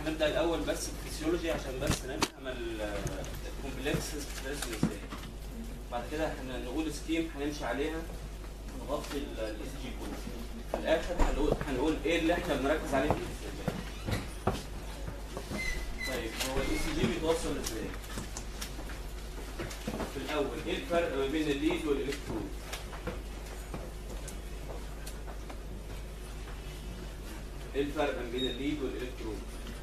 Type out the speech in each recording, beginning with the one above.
هنبدا الاول بس الفسيولوجي عشان بس نفهم الكومبلكسز بتترسم ازاي. بعد كده هنقول سكيم هنمشي عليها نغطي الاي سي جي كله. في الاخر هنقول ايه اللي احنا بنركز عليه في الاستقبال. طيب هو الاي سي جي بيتوصل ازاي؟ في الاول ايه الفرق ما بين الليد والالكترود؟ ايه الفرق ما بين الليد والالكترود؟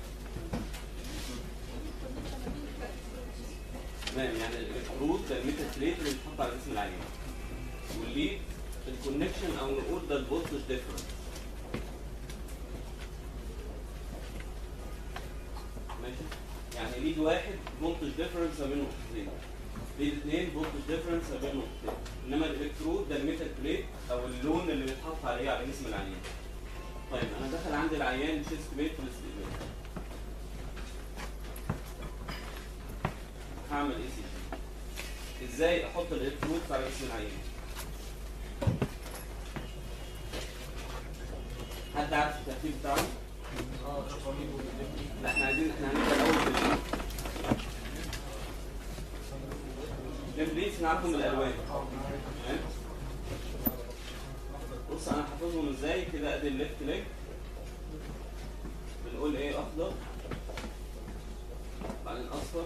تمام، يعني الالكترود ده الميتال بليت اللي بيتحط على جسم العيان، والليد الكونكشن او نقول ده الفولتج ديفرنس. ماشي، يعني ليد واحد فولتج ديفرنس ما بين نقطتين، ليد اثنين فولتج ديفرنس ما بين نقطتين، انما الالكترود ده الميتال بليت او اللون اللي بيتحط عليه على جسم العيان. طيب انا دخل عندي العيان شيست بيت في الاستقبال، هعمل اي سي جي. ازاي احط الالكترود على جسم العيان؟ حد عارف الترتيب بتاعه؟ لا احنا هنبدا الاول بالبليتس نعرفهم بالالوان. تمام، بص انا حافظهم ازاي كده. ادي الليفت ليج بنقول ايه؟ اخضر، بعدين اصفر،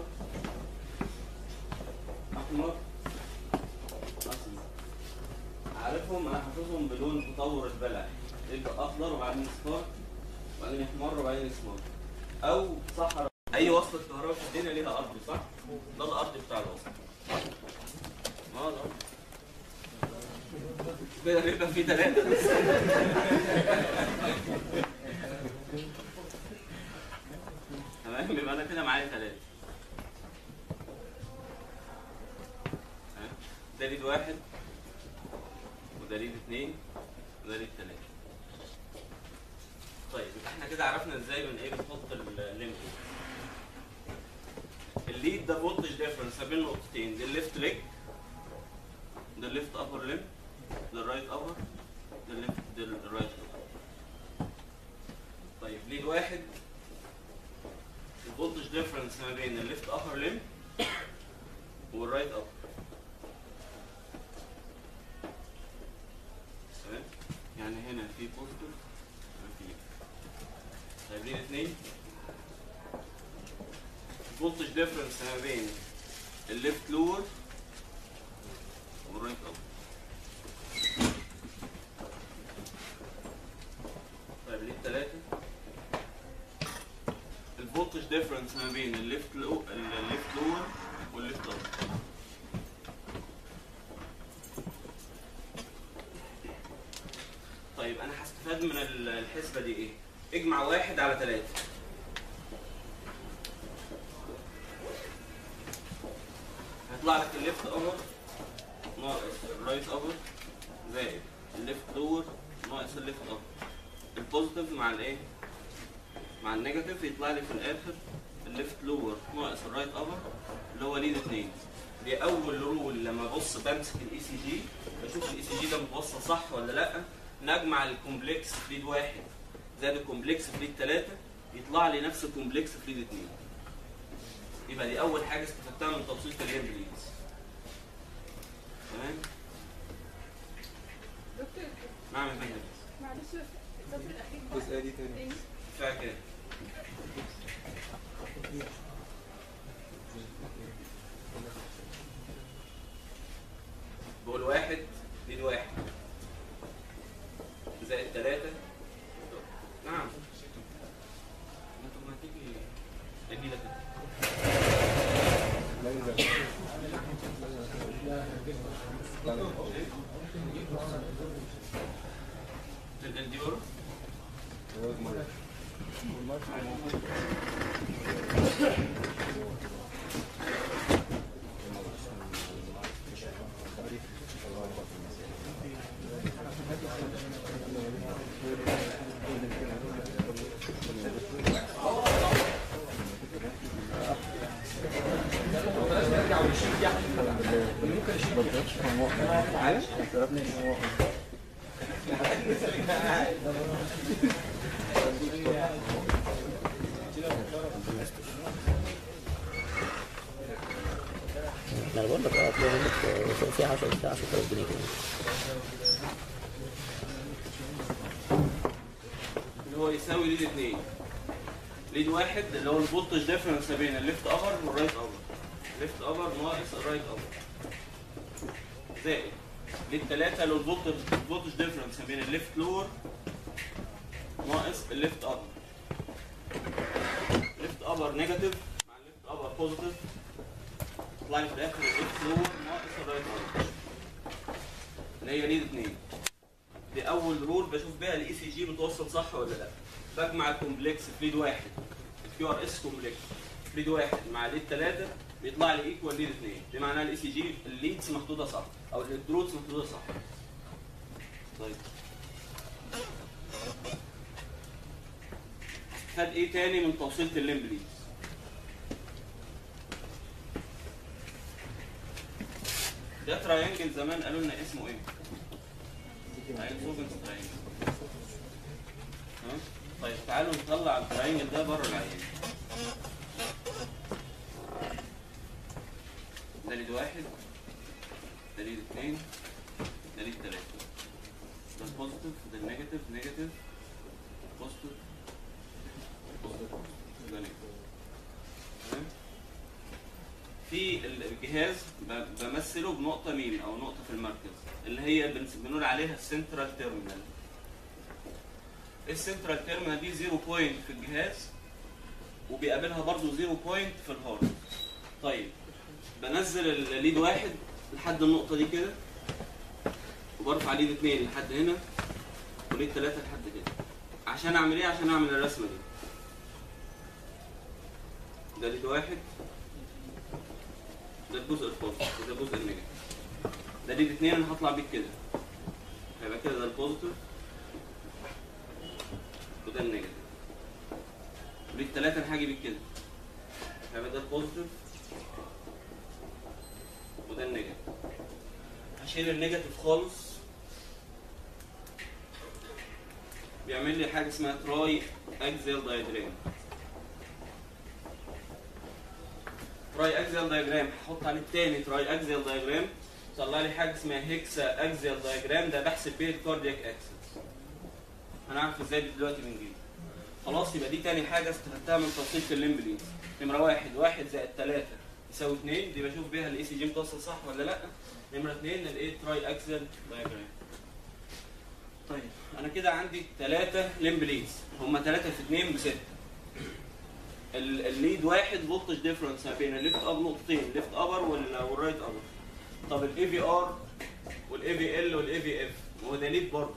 احمر، اسمر. عارفهم، انا حافظهم بلون تطور البلع، يبقى اخضر وبعدين اصفر وبعدين يحمر وبعدين اسمر. او صحراء، اي وصلة كهرباء في الدنيا ليها ارض، صح؟ ده الارض بتاع الوصل. اه الارض كده بيبقى فيه ثلاثة. تمام، يبقى انا كده معايا ثلاثة. ده ليد واحد وده ليد اثنين وده ليد ثلاثة. طيب احنا كده عرفنا ازاي بنحط الليمب. الليد ده فولتج ديفرنس ما بين نقطتين، ده الليفت ليج، ده الليفت ابر ليمب، ده الرايت ابر، ده الليفت، ده الرايت ابر. طيب ليد واحد الفولتج ديفرنس ما بين الليفت ابر ليمب والرايت ابر. تمام، يعني هنا في بوزيتيف وفي نيجاتيف. طيب ليد اثنين الفولتج ديفرنس ما بين الليفت لور والرايت ابر. طيب ليد ثلاثة الفولتج ديفرنس ما بين الليفت لور والليفت ابر. طيب انا هستفاد من الحسبة دي ايه؟ اجمع 1 على 3. هيطلع لك الليفت ابر ناقص الرايت ابر زائد الليفت لور ناقص الليفت ابر. البوزيتيف مع الايه؟ مع النيجاتيف يطلع لي في الاخر الليفت لور ناقص الرايت ابر اللي هو ليد 2. دي اول رول لما ابص بمسك الاي سي جي بشوف الاي سي جي ده متوصل صح ولا لا. نجمع الكومبلكس في ليد 1 زائد الكومبلكس في ليد 3 يطلع لي نفس الكومبلكس في ليد 2. يبقى دي اول حاجه استفدتها من توصيله الليمب ليدز. تمام؟ دكتور نعم يا فندم. معلش السطر الاخير الجزئيه دي تاني كفايه كده. بقول 1 ليد 1 زائد 3. نعم انتوا ما تيجي جميله كده. الديور انا بقول لك هتلاقي منك في 10000 جنيه كده. اللي هو يساوي ليد 2. ليد 1 اللي هو الفولتج ديفرنس ما بين الليفت ابر والرايت ابر. ليفت ابر ناقص الرايت ابر. زائد ليد 3 اللي هو الفولتج ديفرنس ما بين الليفت لور ناقص الليفت ابر. ليفت ابر نيجاتيف مع الليفت ابر بوزيتيف يطلع لي في الاخر الليفت لور ناقص الرايت ابر اللي هي ليد 2. دي اول رول بشوف بيها الاي سي جي متوصل صح ولا لا. بجمع الكومبلكس في ليد 1 الكيو ار اس كومبلكس في ليد 1 مع ليد 3 بيطلع لي ايكوال ليد 2. دي معناها الاي سي جي الليدز محطوطه صح او الالكترودز محطوطه صح. طيب خد ايه تاني من توصيله الليمب ليدز؟ ده تراينجل زمان قالوا لنا اسمه ايه؟ طيب تعالوا نطلع التراينجل ده بره العيان. ده ليد 1 ده ليد 2 ده ليد 3. ده البوزيتيف ده النيجاتيف نيجاتيف بوزيتيف بوزيتيف ده نيجاتيف. تمام؟ في الجهاز بمثله بنقطة مين أو نقطة في المركز اللي هي بنقول عليها السنترال تيرمينال. السنترال تيرمينال دي 0 بوينت في الجهاز وبيقابلها برضو 0 بوينت في الهارد. طيب بنزل الليد 1 لحد النقطة دي كده وبرفع ليد 2 لحد هنا وليد 3 لحد كده. عشان أعمل إيه؟ عشان أعمل الرسمة دي. ده ليد 1 ده الجزء البوزيتيف وده الجزء النيجاتيف. ده ليد 2 انا هطلع بيه كده هيبقى كده ده البوزيتيف وده النيجاتيف. وليد 3 انا هاجي بيه كده هيبقى ده البوزيتيف وده النيجاتيف. هشيل النيجاتيف خالص بيعمل لي حاجه اسمها تراي اكزيال دايجرام. تراي اكزيال دايجرام هحط عليه الثاني تراي اكزيال دايجرام طلع لي حاجه اسمها هيكسا اكزيال دايجرام. ده بحسب بيه الكاردياك اكسس. هنعرف ازاي دلوقتي بنجيبه. خلاص يبقى دي تاني حاجه استفدتها من توصيله الليمب ليدز. نمره 1 زائد 3 يساوي 2. دي بشوف بيها الاي سي جي متوصل صح ولا لا. نمره 2 الايه تراي اكزيال دايجرام. طيب انا كده عندي 3 ليمب ليدز هم 3 في 2 ب 6. الليد 1 فولتج ديفرنس ما بين الليفت اب نقطتين الليفت ابر والرايت ابر. طب الاي في ار والاي في ال والاي في اف هو ده ليد برضه.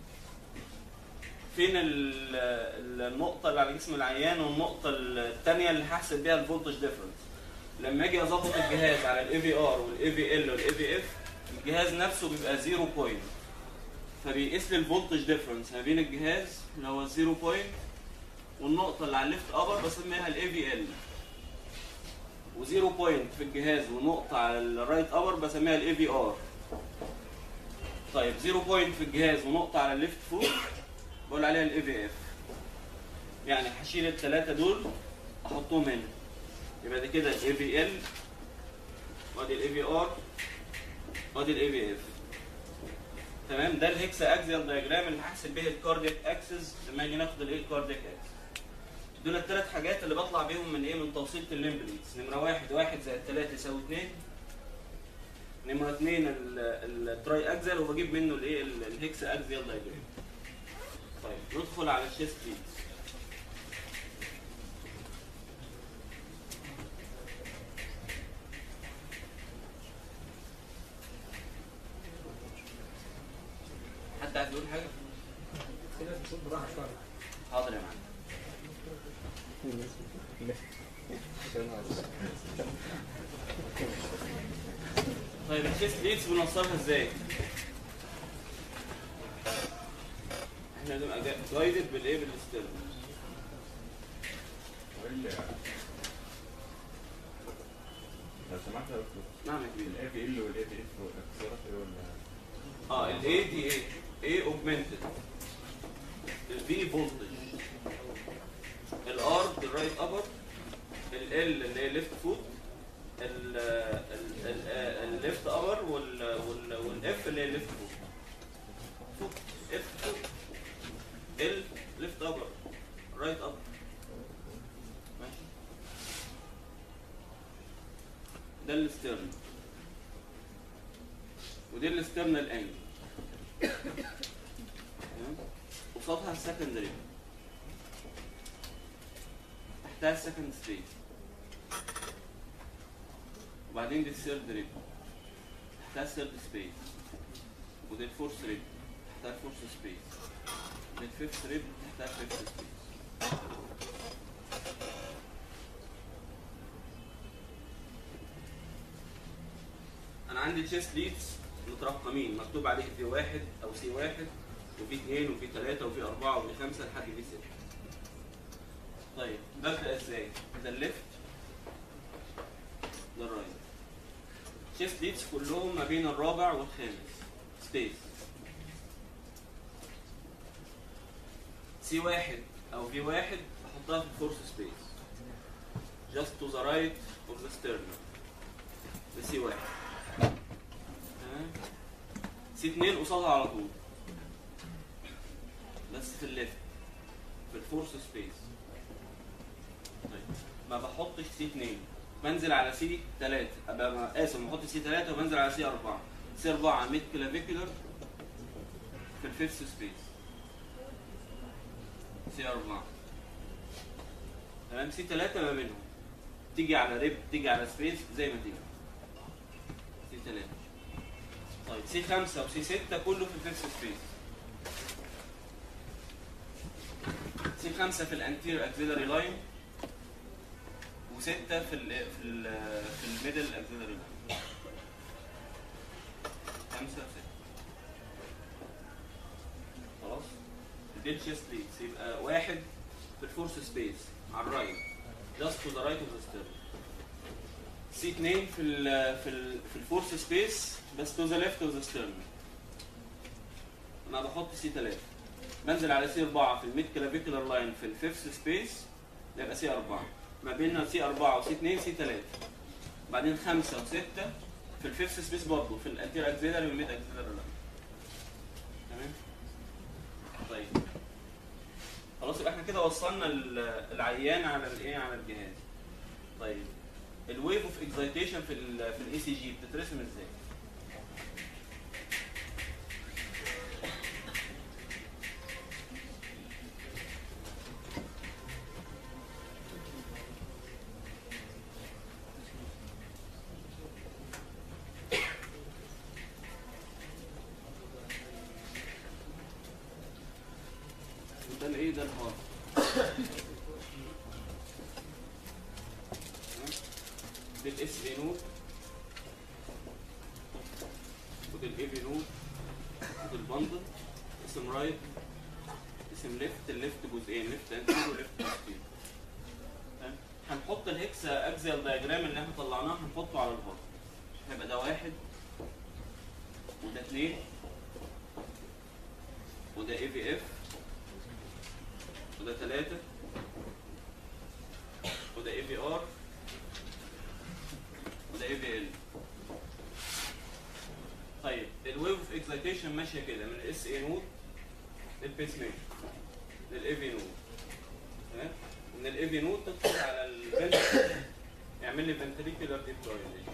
فين النقطه اللي على جسم العيان والنقطه الثانيه اللي هحسب بيها الفولتج ديفرنس؟ لما اجي اظبط الجهاز على الاي في ار والاي في ال والاي في اف الجهاز نفسه بيبقى 0 بوينت فبيقيس لي الفولتج ديفرنس ما بين الجهاز اللي هو 0 بوينت والنقطة اللي على الليفت ابر بسميها الاي في ال. و0 بوينت في الجهاز ونقطة على الرايت ابر بسميها الاي في ار. طيب 0 بوينت في الجهاز ونقطة على الليفت فوق بقول عليها الاي في اف. يعني هشيل الثلاثة دول احطهم هنا. يبقى ده كده الاي في ال وادي الاي في ار وادي الاي في اف. تمام؟ ده الهيكسا اكزيال دايجرام اللي هحسب بيه الكاردياك اكسس لما نيجي ناخد الايه الكاردياك اكسس. دول الثلاث حاجات اللي بطلع بيهم من ايه؟ من توصيله الليمب ليدز. نمره 1 زائد 3 يساوي 2. نمره 2 التراي اكزيال وبجيب منه الايه الهيكسا اكزيال دايجرام. طيب ندخل على الشيست ليدز. حد عايز يقول حاجه؟ كده بصوت براحه شويه. حاضر يا معلم. طيب الشيست ليدز بنوصلها ازاي؟ احنا بنبقى جايدد بالايه؟ بالستيرن. لو سمحت يا دكتور. نعم يا كبير. الاي في ال والاي في اف اختصارات ايه ولا؟ الاي دي ايه؟ ايه اوجمنتد. الفي فولتج. الار الرايت ابر. ال اللي هي ليفت فوت. الليفت ابر والاف اللي هي الليفت فوق اف فوق ال ليفت ابر رايت ابر ماشي. ده الاسترن ودي الاسترنال انجل قصادها السكندري تحتها السكند ستيج وبعدين دي الثيرد ريب تحتها الثيرد سبيس ودي الفورث ريب تحتها الفورث سبيس ودي الفيفث ريب تحتها الفيفث سبيس. انا عندي تشيست ليدز مترقمين مكتوب عليه في 1 او سي 1 وفي 2 وفي 3 وفي 4 وفي 5 لحد في 6. طيب ببدا ازاي؟ ده الليفت ده الرايت. تشيست ليدز كلهم ما بين الرابع والخامس سبيس. سي 1 او في 1 بحطها في الفورث سبيس just to the right of the sternum. ده سي 1. تمام. سي 2 قصادها على طول بس في الليفت في الفورث سبيس. طيب ما بحطش سي 2 بنزل على سي 3 ابقى اسف بحط سي 3 وبنزل على سي 4. سي 4 ميد كلافيكولر في الفيفث سبيس سي 4. تمام. سي 3 ما بينهم تيجي على ريب تيجي على سبيس زي ما تيجي سي 3. طيب سي 5 وسي 6 كله في الفيفث سبيس. سي 5 في الانتير اكسيلري لاين و6 في الميدل اكسيلري لاين. 5 و6 خلاص. دي الشيست ليدز يبقى 1 في الفورث سبيس على الرايت just to the right of the sternum. سي 2 في الفورث سبيس بس to the left of the sternum. انا بحط سي 3 بنزل على سي 4 في الميد كلافيكولار لاين في الفيفث سبيس يبقى سي 4. ما بيننا سي 4 وسي 2 سي 3. بعدين 5 و6 في الفيفث سبيس برضه في الانتير اكسيلري والميد اكسيلري لاين. تمام. طيب خلاص يبقى احنا كده وصلنا العيان على الايه على الجهاز. طيب الويف اوف اكزايتيشن في الاي سي جي بتترسم ازاي؟ ده الايه ده الهارت. ده الاس اي نود وده الاي بي نود وده البندل. اسم رايت اسم ليفت. الليفت جزئين ليفت انتيريور وليفت بوستيريور. تمام. هنحط الهكسا اكزيال دايجرام اللي احنا طلعناه هنحطه على الهارت. هيبقى ده 1 وده 2 وده اي في اف وده 3 وده اي في ار وده اي في ال. طيب الويف اوف اكسايتيشن ماشيه كده من الاس اي نود للبيس ميكر للاي في نود. تمام. من الاي في نود تدخل على الفنتريكل يعمل لي فنتريكولار ديبلويمنت.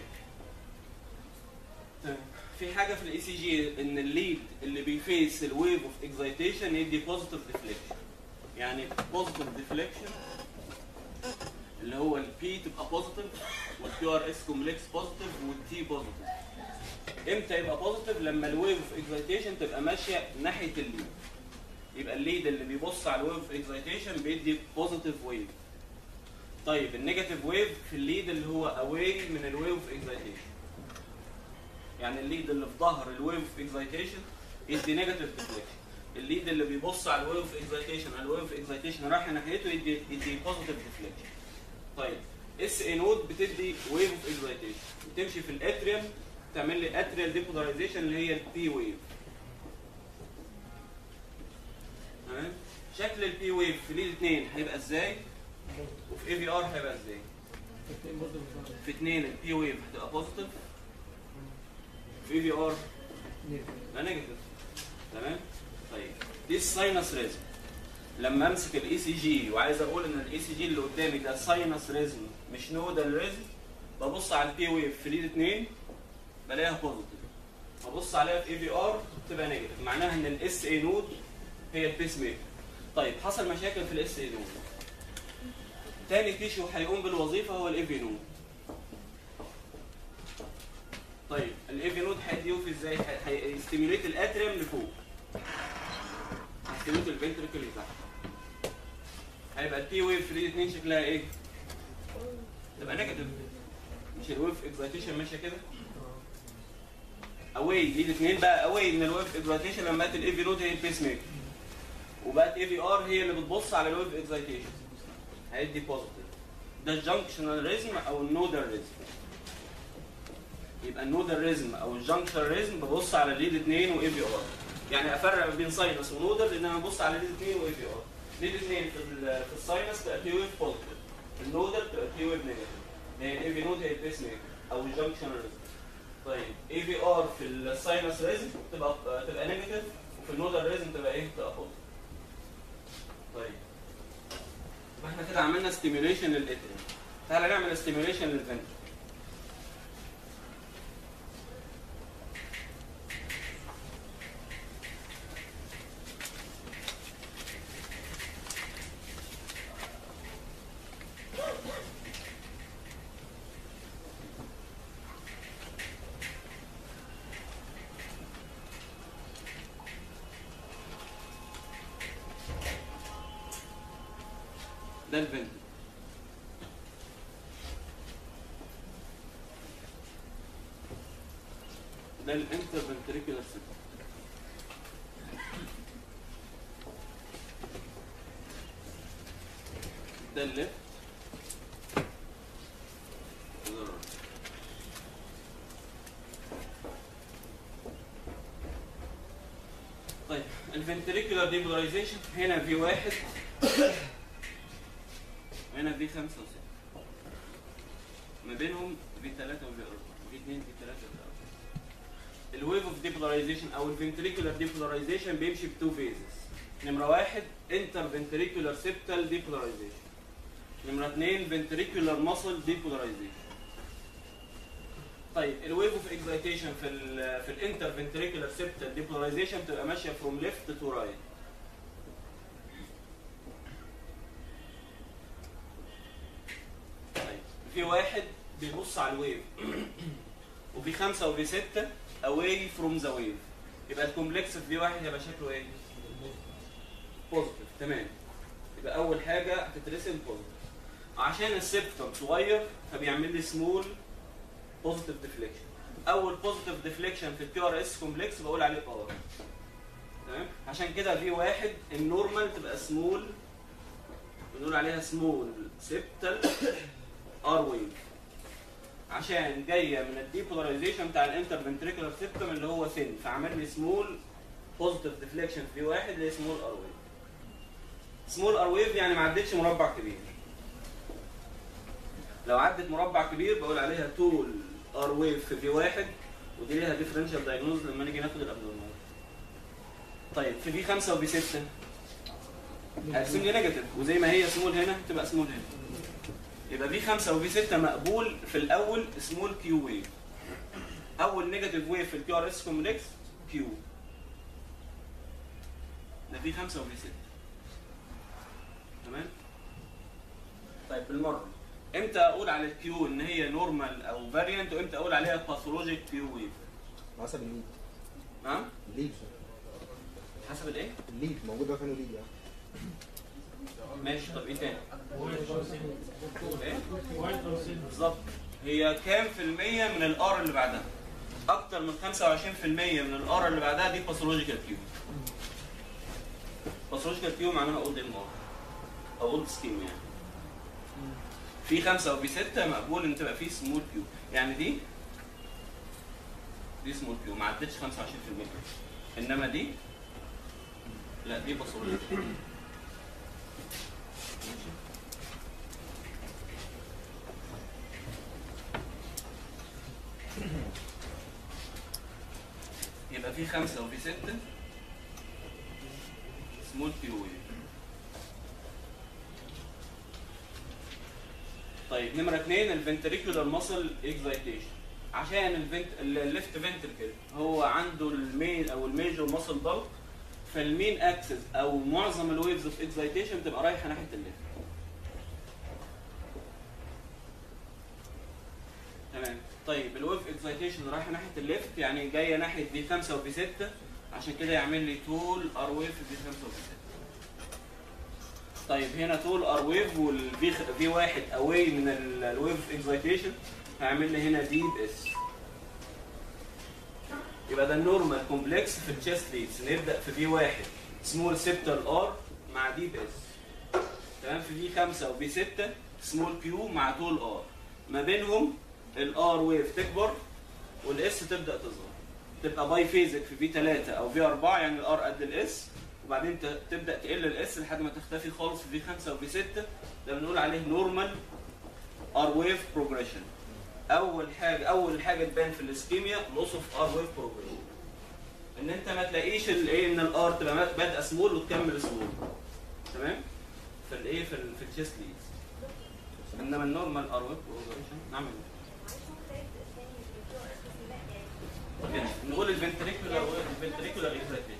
في حاجه في الاي سي جي ان الليد اللي بيفيس الويف اوف اكسايتيشن يدي بوزيتيف ديفليكشن. يعني بوزيتيف ديفليكشن اللي هو البي تبقى بوزيتيف والكيو ار اس كومبلكس بوزيتيف والتي بوزيتيف. امتى يبقى بوزيتيف؟ لما الويف اوف اكسايتيشن تبقى ماشيه ناحيه الليد. يبقى الليد اللي بيبص على الويف اوف اكسايتيشن بيدي بوزيتيف ويف. طيب النيجاتيف ويف في الليد اللي هو اواي من الويف اوف اكسايتيشن. يعني الليد اللي في ظهر الويف اوف اكسايتيشن يدي نيجاتيف ديفليكشن. الليد اللي بيبص على الويف اوف اكسايتيشن الويف اوف اكسايتيشن رايح ناحيته يدي بوزيتيف ديفليكشن. طيب اس اي نود بتدي ويف اوف اكسايتيشن بتمشي في الاتريوم تعمل لي اتريال ديبولاريزيشن اللي هي البي ويف. تمام. شكل البي ويف في ليد 2 هيبقى ازاي؟ وفي اي في ار هيبقى ازاي؟ الاثنين برضه بيظهروا. في 2 البي ويف هتبقى بوزيتيف، في في ار لا نيجاتيف. تمام. طيب دي الساينس ريزم. لما امسك الاي سي جي وعايز اقول ان الاي سي جي اللي قدامي ده ساينس ريزم مش نودال ريزم، ببص على البي ويف في ليد 2 بلاقيها بوزيتيف، ابص عليها في اي في ار تبقى نيجاتيف، معناها ان الاس اي نود هي البيس ميكر. طيب حصل مشاكل في الاس اي نود، تاني تيشو هيقوم بالوظيفه هو الاي في نود. طيب الاي في نود هيدي يوفي ازاي؟ هيستيميوليت الاتريوم لفوق، هيستيميوليت الفنتريكل لتحت. هيبقى البي ويف في ليد 2 شكلها ايه؟ تبقى نيجاتيف. مش الويف اكزايتيشن ماشيه كده؟ اواي ليد 2 بقى اواي من الويف اكزايتيشن لما بقت الاي في نود هي البيس ميكر، وبقت اي في ار هي اللي بتبص على الويف اكزايتيشن، هيدي بوزيتيف. ده الجنكشنال ريزم او النودال ريزم. يبقى النودال ريزم او الجنكشنال ريزم ببص على الليد 2 واي في ار، يعني افرق بين ساينس ونودال لان انا ببص على ليد 2 واي في ار. ليد 2 في الساينس تبقى بي ويف بوزيتيف، النودال تبقى بي ويف نيجاتيف، هي الاي في نود هي البيس ميكر او الجنكشنال ريزم. طيب اي في ار في الساينس ريزم تبقى نيجاتيف، وفي النودال ريزم تبقى ايه؟ تبقى بوزيتيف. طيب احنا كده عملنا ستيميوليشن للاتريوم، تعالى نعمل ستيميوليشن للفنتريكل. ده الفنتريكل. ده الانترفنتريكولار سيستم. ده الليفت وده الرايت. طيب الفنتريكولار ديبولاريزيشن هنا في 1 هنا في 5 و6، ما بينهم في 3 وفي 4 وفي 2 في 3 وفي 4. الويف اوف ديبولاريزيشن او الفنتريكولار ديبولاريزيشن بيمشي بتو فيزز. نمره 1 انتر فنتريكولار سيبتال ديبولاريزيشن، نمره 2 فنتريكولار ماسل ديبولاريزيشن. طيب الويف اوف اكزايتيشن في الانتر فنتريكولار سيبتال ديبولاريزيشن بتبقى ماشيه فروم ليفت تو رايت. في 1 بيبص على الويف وفي 5 وفي 6 away from the wave، يبقى الكومبلكس في 1 هيبقى شكله ايه؟ بوزيتيف. تمام. يبقى اول حاجه هتترسم بوزيتيف عشان السبتم صغير فبيعمل لي سمول بوزيتيف ديفليكشن. اول بوزيتيف ديفليكشن في الكيو ار اس كومبلكس بقول عليه باور. تمام. عشان كده في 1 النورمال تبقى سمول، بنقول عليها سمول سبتال ار ويف عشان جايه من الديبولاريزيشن بتاع الانتر فنتريكولار سيبتم اللي هو ثين، فعمل لي سمول بوزيتيف ديفليكشن في 1 اللي هي سمول ار ويف. سمول ار ويف يعني ما عدتش مربع كبير. لو عدت مربع كبير بقول عليها طول ار ويف في 1 ودي ليها ديفرنشال دايجنوز لما نيجي ناخد الابنورمال. طيب في في 5 وفي 6 هرسم لي نيجاتيف، وزي ما هي سمول هنا تبقى سمول هنا. يبقى في 5 وفي 6 مقبول في الاول سمول كيو ويف. اول نيجاتيف ويف في الكيو ار اس كومبلكس كيو. ده في 5 وفي 6. تمام؟ طيب بالمره امتى اقول على الكيو ان هي نورمال او فاريانت، وامتى اقول عليها باثولوجيك كيو ويف؟ حسب الليد. ها؟ الليد حسب الايه؟ الليد موجود فين الليد يعني؟ ماشي. طب ايه تاني؟ ايه؟ بالظبط. هي كام في المية من الار اللي بعدها؟ اكتر من 25% من الار اللي بعدها دي باثولوجيكال كيو. باثولوجيكال كيو معناها اولد ام ار او اولد سكيم يعني. في 5 وفي 6 مقبول ان تبقى فيه سمول كيو، يعني دي سمول كيو ما عدتش 25%، انما دي لا دي باثولوجيكال. في 5 وفي 6 سمول كيو ويف. طيب نمرة 2 الفنتريكولار ماسل اكزايتيشن. عشان الليفت فنتركل هو عنده المين او الميجور ماسل بالك، فالمين اكسس او معظم الويفز اوف اكزايتيشن تبقى رايحه ناحيه الليفت. تمام. طيب الويف اكزايتيشن رايحه ناحيه الليفت يعني جايه ناحيه في 5 وفي 6، عشان كده يعمل لي طول ار ويف في 5 وفي 6. طيب هنا طول ار ويف والفي واحد اواي من الويف اكزايتيشن هيعمل لي هنا ديب اس. يبقى ده النورمال كومبلكس في التشيست ليدز. نبدا في في واحد سمول سيبتال ار مع ديب اس. تمام. في في 5 وفي 6 سمول كيو مع طول ار. ما بينهم الار ويف تكبر والاس تبدا تصغر. تبقى باي فيزك في في 3 او في 4، يعني الار قد الاس، وبعدين تبدا تقل الاس لحد ما تختفي خالص في في 5 وفي 6. ده بنقول عليه نورمال ار ويف بروجريشن. اول حاجه تبان في الاسكيميا لوس اوف ار ويف بروجريشن، ان انت ما تلاقيش الايه ان الار تبقى بادئه سمول وتكمل سمول. تمام. في الايه في التشيست ليدز. انما النورمال ار ويف بروجريشن نعمل نقول الفنتريكولار اكزايتيشن.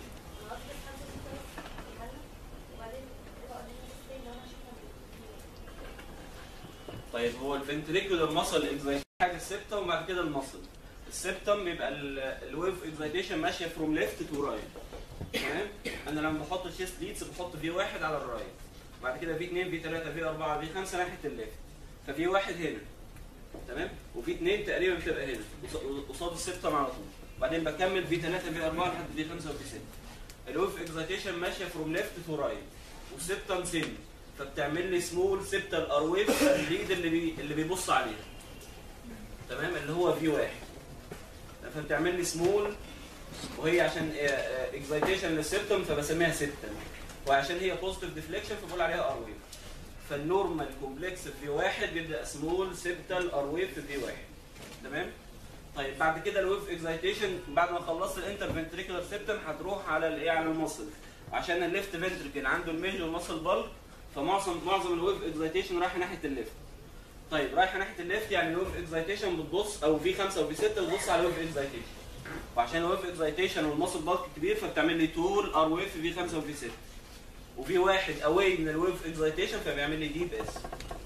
طيب هو الفنتريكولار ماسل اكزايتيشن حاجه السبتم وبعد كده الماسل. السبتم يبقى الويف اكزايتيشن ماشيه فروم ليفت تو رايت. تمام. انا لما بحط الشيست ليدز بحط في واحد على الرايت، بعد كده في 2 في 3 في 4 في 5 ناحيه الليفت، ففي واحد هنا. تمام. وفي 2 تقريبا بتبقى هنا قصاد السبتم على طول، بعدين بكمل في 3 في 4 لحد في 5 وفي 6. الويف اكزايتيشن ماشيه فروم ليفت تو رايت والسبتم سن، فبتعمل لي سمول سبتال ار ويف الليد اللي بيبص عليها. تمام. اللي هو في واحد، فبتعمل لي سمول، وهي عشان اكزايتيشن للسبتم فبسميها سبتال، وعشان هي بوزيتيف ديفليكشن فبقول عليها ار ويف. فالنورمال كومبلكس في واحد بيبدا سمول سبتال ار ويف في واحد. تمام. طيب بعد كده الويف اكزايتيشن بعد ما خلصت الانترفنتريكولار سبتم هتروح على الايه على المصل، عشان الليفت فنتريكل عنده الميجور ماسل بالك، فمعظم الويف اكزايتيشن رايحه ناحيه الليفت. طيب رايحه ناحيه الليفت يعني الويف اكزايتيشن بتبص او في 5 وفي 6 بتبص على الويف اكزايتيشن، وعشان الويف اكزايتيشن والماسل بالك كبير فبتعمل لي طول ار ويف في 5 وفي 6، وفي واحد اواي من الويف اكزايتيشن فبيعمل لي ديب اس.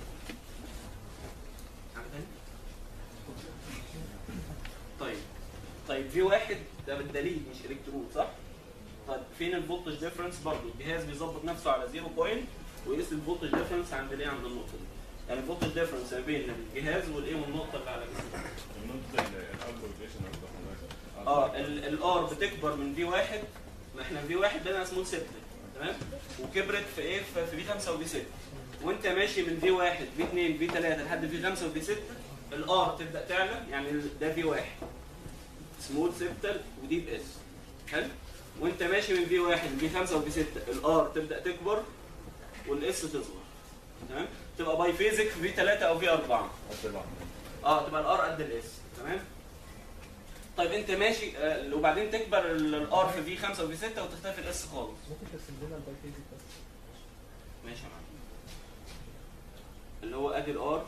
طيب في واحد ده بالدليل مش الكترود صح؟ طيب فين الفولتج ديفرنس؟ برضه الجهاز بيظبط نفسه على 0 بوينت ويقيس الفولتج ديفرنس عند الايه عند النقطه دي. يعني الفولتج ديفرنس ما بين الجهاز والايه والنقطه اللي على جسمه. النقطه الابلوديشن الار بتكبر من في واحد، ما احنا في واحد ده اسمه 6 تمام؟ وكبرت في ايه في 5 وفي 6، وانت ماشي من في واحد في 2 في 3 لحد في 5 وفي 6 الار تبدا تعلى، يعني ده في واحد سمول سبتال وديب اس. حلو. وانت ماشي من في واحد في 5 وفي 6 الار تبدا تكبر والاس تصغر. تمام. تبقى باي فيزك في 3 او في 4. تبقى الار قد الاس. تمام. طيب انت ماشي وبعدين تكبر الار في 5 وفي 6 وتختفي الاس خالص. ممكن ترسم لنا الباي فيزيك بس. ماشي يا معلم. اللي هو ادي الار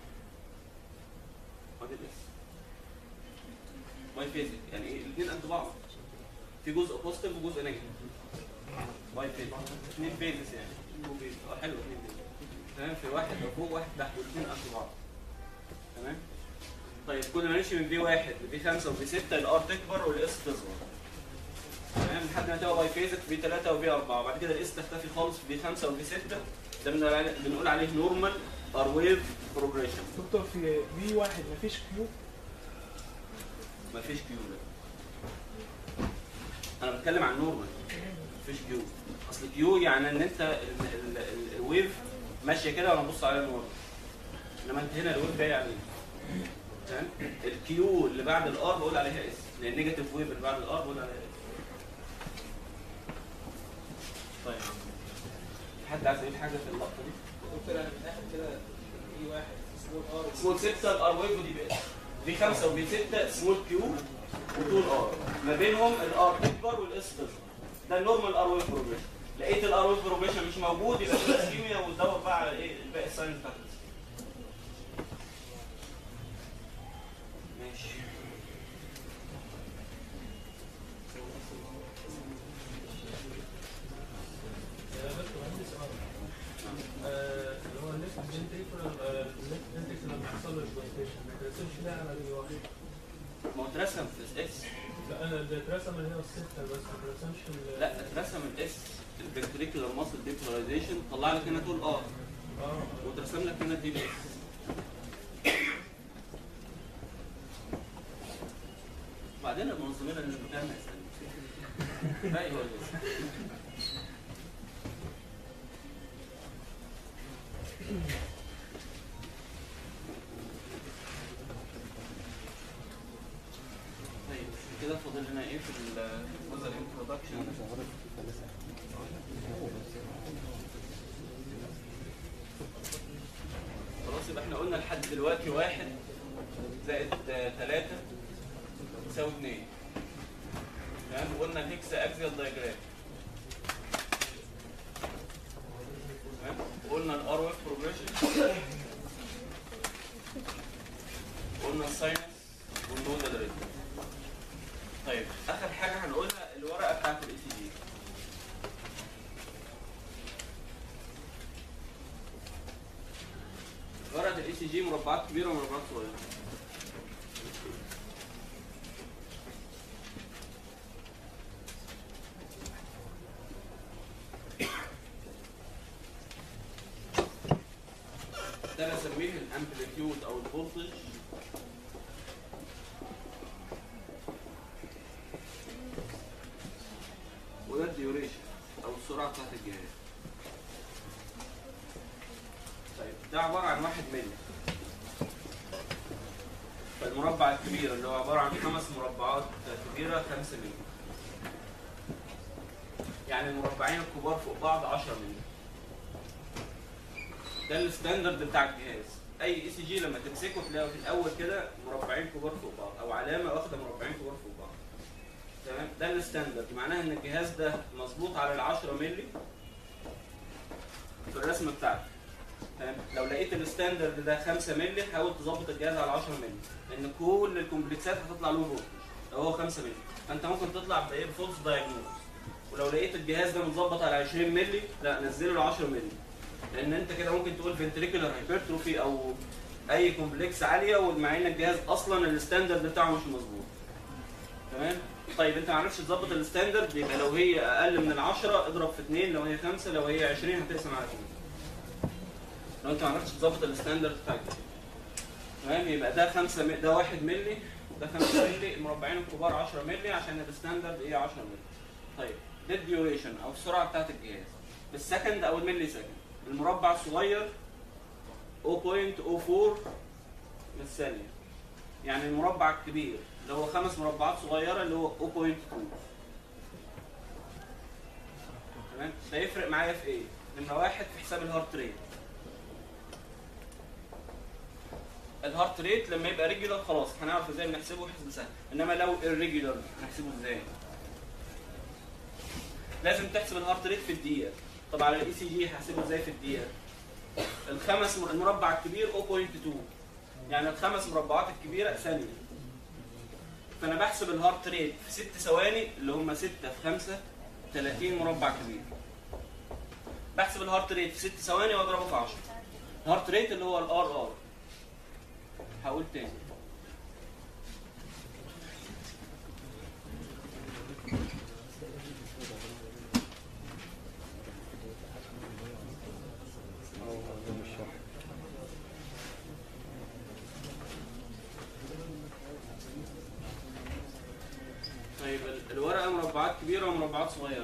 وادي الاس. باي فيزك يعني ايه؟ الاثنين قد بعض. في جزء بوزيتيف وجزء نيجاتيف. باي فيزك. 2 فيزز يعني. حلو 2 فيزز. تمام. في واحد فوق واحد تحت والاثنين قد بعض. تمام. طيب كل ما نمشي من في واحد لفي 5 وفي 6 الار تكبر والاس تصغر. تمام. لحد ما تبقى باي فيزك في 3 وفي 4، وبعد كده الاس تختفي خالص في 5 وفي 6. ده بنقول عليه نورمال ار ويف بروجريشن. دكتور في واحد مفيش كيو؟ مفيش كيو. انا بتكلم عن نورمال. مفيش كيو. اصل كيو يعني ان انت الويف ماشيه كده وانا ببص عليها نورمال، انما انت هنا الويف جاي عليه. تمام. الكيو اللي بعد الار بقول عليها اس، لان النيجاتيف ويف اللي بعد الار بقول عليها اس. طيب حد عايز يقول حاجه في اللقطه دي؟ دكتور انا من الاخر كده في واحد سمول ار سمول 6 الار ويف ودي بي اس، في 5 وفي 6 سمول كيو وطول ار، ما بينهم الار تكبر والاس تصغر. ده النورمال ار ويف بروجريشن. لقيت الار ويف بروجريشن مش موجود، يبقى كده اسكيميا، وتدور بقى على ايه الباقي الساينز بتاعت ماشي. اللي هو الليفت فنتريكولار لما يحصل له اكسبلويتيشن ما يترسمش ده على رجل واحد. ما هو اترسم في الاس. لا انا ده اترسم اللي هو السته بس ما اترسمش لا اترسم الاس الفنتريكولار ماسل ديبولاريزيشن، طلع لك هنا طول ار وترسم لك هنا دي بي اس. بعدين المنظمين اللي بتاعنا ما يستنوش. ايوه طيب كده فاضل لنا ايه في الجزء الانترودكشن؟ خلاص يبقى احنا قلنا لحد دلوقتي 1 زائد 3 يساوي 2. تمام. وقلنا الهكسا اكزيال دايجرام. تمام. وقلنا الار ويف بروجريشن. قلنا الساينس والنودال ريت. طيب اخر حاجه هنقولها الورقه بتاعت الاي سي جي. ورقه الاي سي جي مربعات كبيره ومربعات صغيره. ده بسميه الامبليتيود او الفولتج. وده الديوريشن او السرعه بتاعت الجهاز. طيب ده عباره عن 1 مللي. فالمربع الكبير اللي هو عباره عن 5 مربعات كبيره 5 مللي. يعني المربعين الكبار فوق بعض 10 مللي. ده الستاندرد بتاع الجهاز. اي اي سي جي لما تمسكه تلاقيه في الاول كده مربعين كبار فوق بعض او علامه واخده مربعين كبار فوق بعض. تمام. ده الستاندرد، معناها ان الجهاز ده مظبوط على ال 10 مللي في الرسمه بتاعته. تمام. لو لقيت الستاندرد ده 5 مللي حاول تظبط الجهاز على 10 مللي، لان كل الكومبلكسات هتطلع له فولتج لو هو 5 مللي، فانت ممكن تطلع بايه بفولس دايجنوز. ولو لقيت الجهاز ده متظبط على 20 مللي لا نزله ل 10 مللي، لان انت كده ممكن تقول فنتريكولار هايبرتروفي او اي كومبلكس عاليه، ومع ان الجهاز اصلا الستاندرد بتاعه مش مظبوط. تمام. طيب انت ما عرفتش تظبط الستاندرد، يبقى لو هي اقل من ال10 اضرب في 2، لو هي 5، لو هي 20 هتقسم على 2. لو انت ما عرفتش تظبط الستاندرد بتاعك. تمام. يبقى ده 5 ده 1 مللي، ده 5 مللي، المربعين الكبار 10 مللي عشان الستاندرد ايه 10 مللي. طيب ده الديوريشن او السرعه بتاعت الجهاز بالسكند او الملي سكند. المربع الصغير 0.04 من الثانيه. يعني المربع الكبير اللي هو 5 مربعات صغيره اللي هو 0.2. تمام. ده يفرق معايا في ايه؟ نمره 1 في حساب الهارت ريت. الهارت ريت لما يبقى ريجولار خلاص هنعرف ازاي بنحسبه حسب سهل، انما لو irregular هنحسبه ازاي؟ لازم تحسب الهارت ريت في الدقيقه. طب على الاي سي جي هحسبه ازاي في الدقيقه؟ المربع الكبير 0.2، يعني الخمس مربعات الكبيره ثانيه. فانا بحسب الهارت ريت في 6 ثواني اللي هم 6 في 5 30 مربع كبير. بحسب الهارت ريت في 6 ثواني واضربه في 10. الهارت ريت اللي هو الار ار. هقول تاني. طيب الورقة مربعات كبيرة ومربعات صغيرة.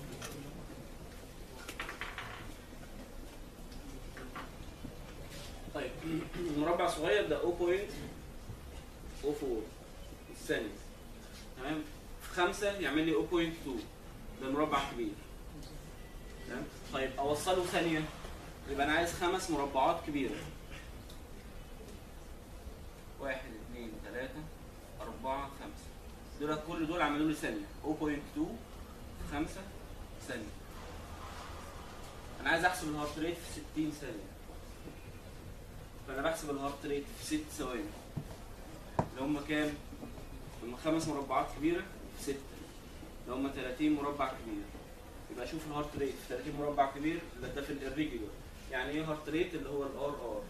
طيب المربع الصغير ده 0.04 الثانية. تمام. في 5 يعمل لي 0.2، ده مربع كبير. تمام. طيب اوصله ثانية يبقى انا عايز 5 مربعات كبيرة. 1 2 3 4 5. دول كل دول عملوا لي ثانيه 0.2 في 5 ثانيه. انا عايز احسب الهارت ريت في 60 ثانيه، فانا بحسب الهارت ريت في 6 ثواني اللي هم كام؟ هم 5 مربعات كبيره في 6 اللي هم 30 مربع كبير. يبقى اشوف الهارت ريت في 30 مربع كبير ده في الريجولار. يعني ايه هارت ريت؟ اللي هو الار ار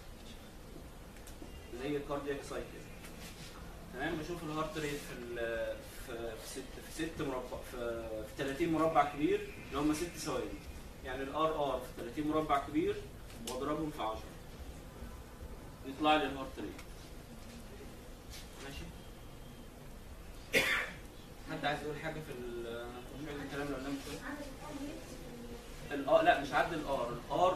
اللي هي كاردياك سايكل. تمام. بشوف الهارت ريت في 6 مربع في 30 مربع كبير اللي هم 6 ثواني. يعني الار ار في 30 مربع كبير واضربهم في 10 يطلع لي الهارت ريت. ماشي. حد عايز يقول حاجه في الكلام اللي قدام شويه؟ لا مش عد الار،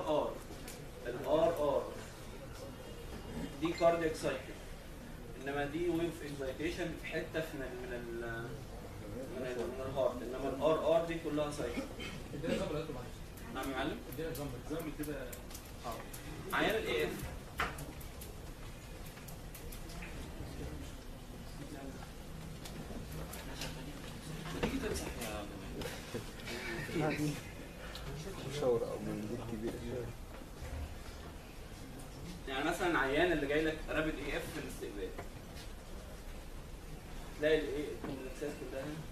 الار دي كاردياك سايكل، انما دي ويف اكزايتيشن في حته من الهارت، انما الار دي كلها سايكل. ادينا اكزامبل يا معلم. نعم يا معلم. ادينا اكزامبل كده. عيان الاي اف تيجي تمسح يا جماعه شاور او منديل كبير. يعني مثلا عيان اللي جاي لك رابط اي اف في الاستقبال، تلاقي الايه الكومبلكسات كلها هنا.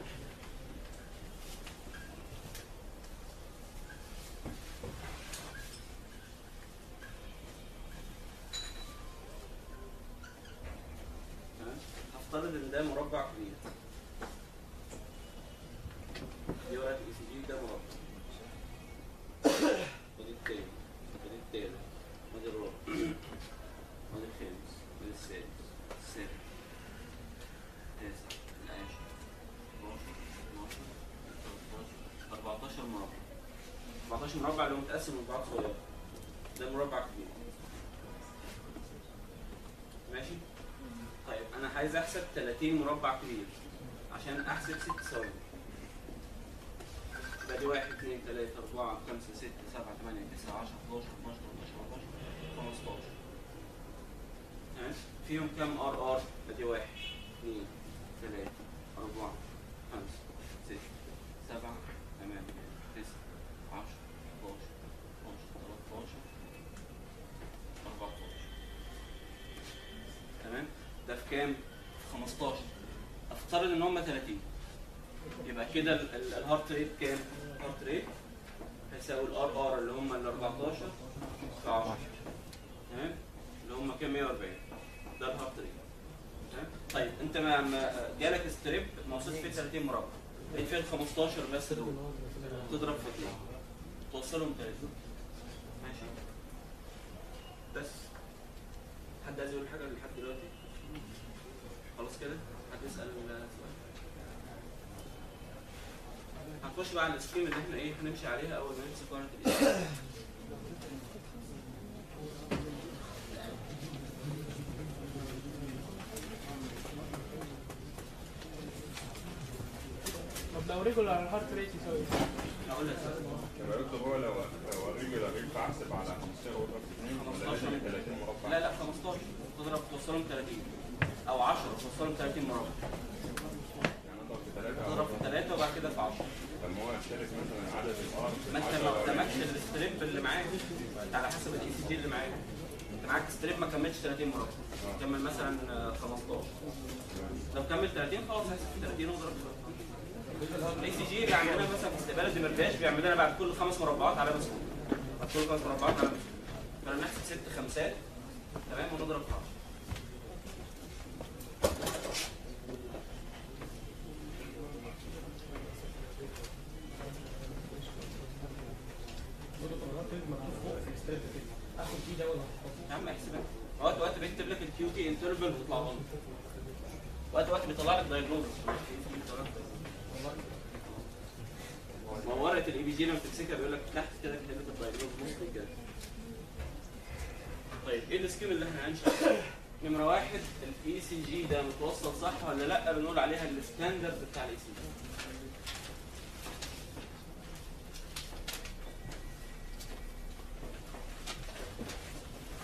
هفترض ان ده مربع كبير، دي ورقه اي سي جي، ده مربع، ودي التاني ودي التالت ودي الرابع ودي الخامس ودي السادس السابع التاسع العاشر 12 14 مربع. 14 مربع اللي هو متقسم لمربعات صغيره، ده مربع كبير. ماشي. طيب انا عايز احسب 30 مربع كبير عشان احسب 6 ثواني. يبقى دي 1 2 3 4 5 6 7 8 9 10 11 12 13 14 15. تمام. فيهم كام ار ار؟ ادي 1 2 3 4 5 6 7 8 9 10 11 12 13 14. تمام. ده في كام؟ في 15. افترض ان هم 30. يبقى كده الهارت ريت كام؟ الهارت ريت هيساوي الار ار اللي هم ال 14 في 10. تمام؟ اللي هم كام؟ 140. ده الهارت ريت. تمام؟ طيب انت ما جالك ستريب موصول فيه 30 مربع، لقيت فيه ال 15 بس دول، تضرب في 2 توصلهم 3. ماشي؟ بس حد عايز يقول حاجه لحد دلوقتي؟ خلاص كده؟ حد يسأل سؤال؟ هنخش بقى على السكيم اللي احنا ايه هنمشي عليها اول ما نمسك ورقه الاسم. طب لو ريجولار الهارت ريت يساوي هقول لك يبقى يكتب هو لو الريجولار ينفع احسب على 15 ولا 2 ولا لازم 30 مربع؟ لا 15 تضرب توصلهم 30 او 10 توصلهم 30 مربع. يعني اضرب في 3 تضرب في 3 وبعد كده في 10. طب ما هو يشترك مثلا عدد الار ما انت ما قدامكش الستريب اللي معاك على حسب الاي سي جي اللي معاك. انت معاك ستريب ما كملش 30 مربع، كمل مثلا 15. لو كمل 30 خلاص هحسب في 30 واضرب في الاي سي جي. بيعمل لنا مثلا في استقبال الدمرداش بيعمل لنا بعد كل 5 مربعات على مسكون، بعد كل 5 مربعات على مسكون، فانا نحسب 6 خمسات. تمام. ونضرب في 10. يا عم احسبها. وقت بيكتب لك الكيو تي انترفال بتطلع غلط. وقت بيطلع لك دايجنوز. ما ورقه الاي بي جي لما تمسكها بيقول لك تحت كده كاتب لك الدايجنوز مصري كده. طيب ايه السكيم اللي احنا هنمشي عليه؟ نمره 1 الاي سي جي ده متوصل صح ولا لا؟ بنقول عليها الستاندرد بتاع الاي سي جي.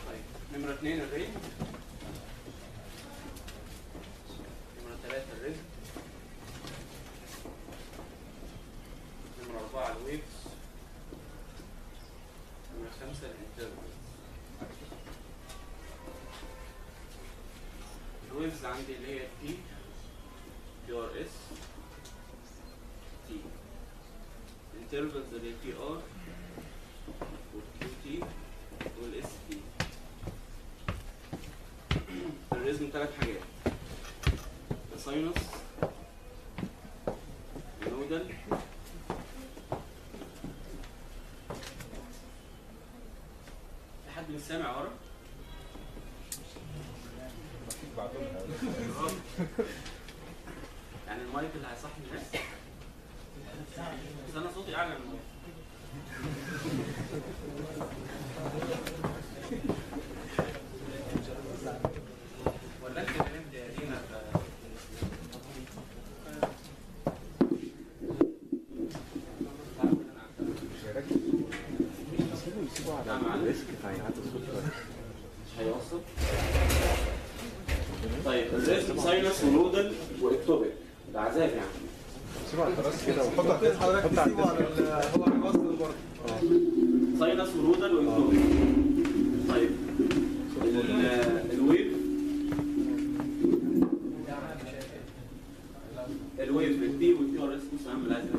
نمرة 2 الريت. نمرة 3 الريزم. 5 الانترفلز. الويفز عندي اللي هي P QRS T. الانترفلز اللي هي PR والQT والST. الريزم 3 حاجات: الساينس، النودل، حد مش سامع ورا؟ يعني المايك اللي هيصحي الناس؟ بس انا صوتي اعلى من المايك. ولا انت كلمت يا دينا هيوصل. طيب الريزم ساينس ونودل واكتوبيك ده عذاب يعني. سيبه على الراس كده وحط على حضرتك تسيبه على هو هيوصل برضه. ساينس ونودل واكتوبيك. طيب الويف البي والكيو ار اس مش عامل ازمه.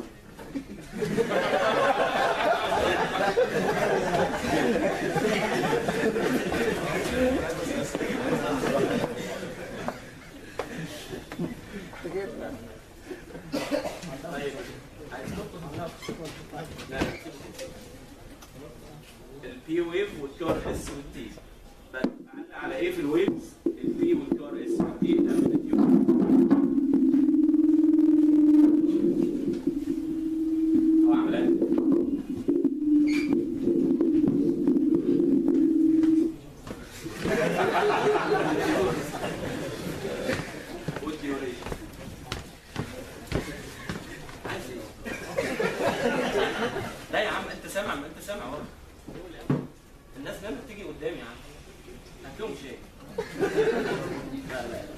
البي ويف والكيو ار اس والتي. بعلق على ايه في الويفز؟ البي والكيو ار اس والتي الامبليتيود. هو عامل ايه؟ والديوريشن. عايز ايه؟ لا يا عم انت سامع، ما انت سامع برضه. الناس لما بتيجي قدامي يا عم هات لهم شيء. لا لا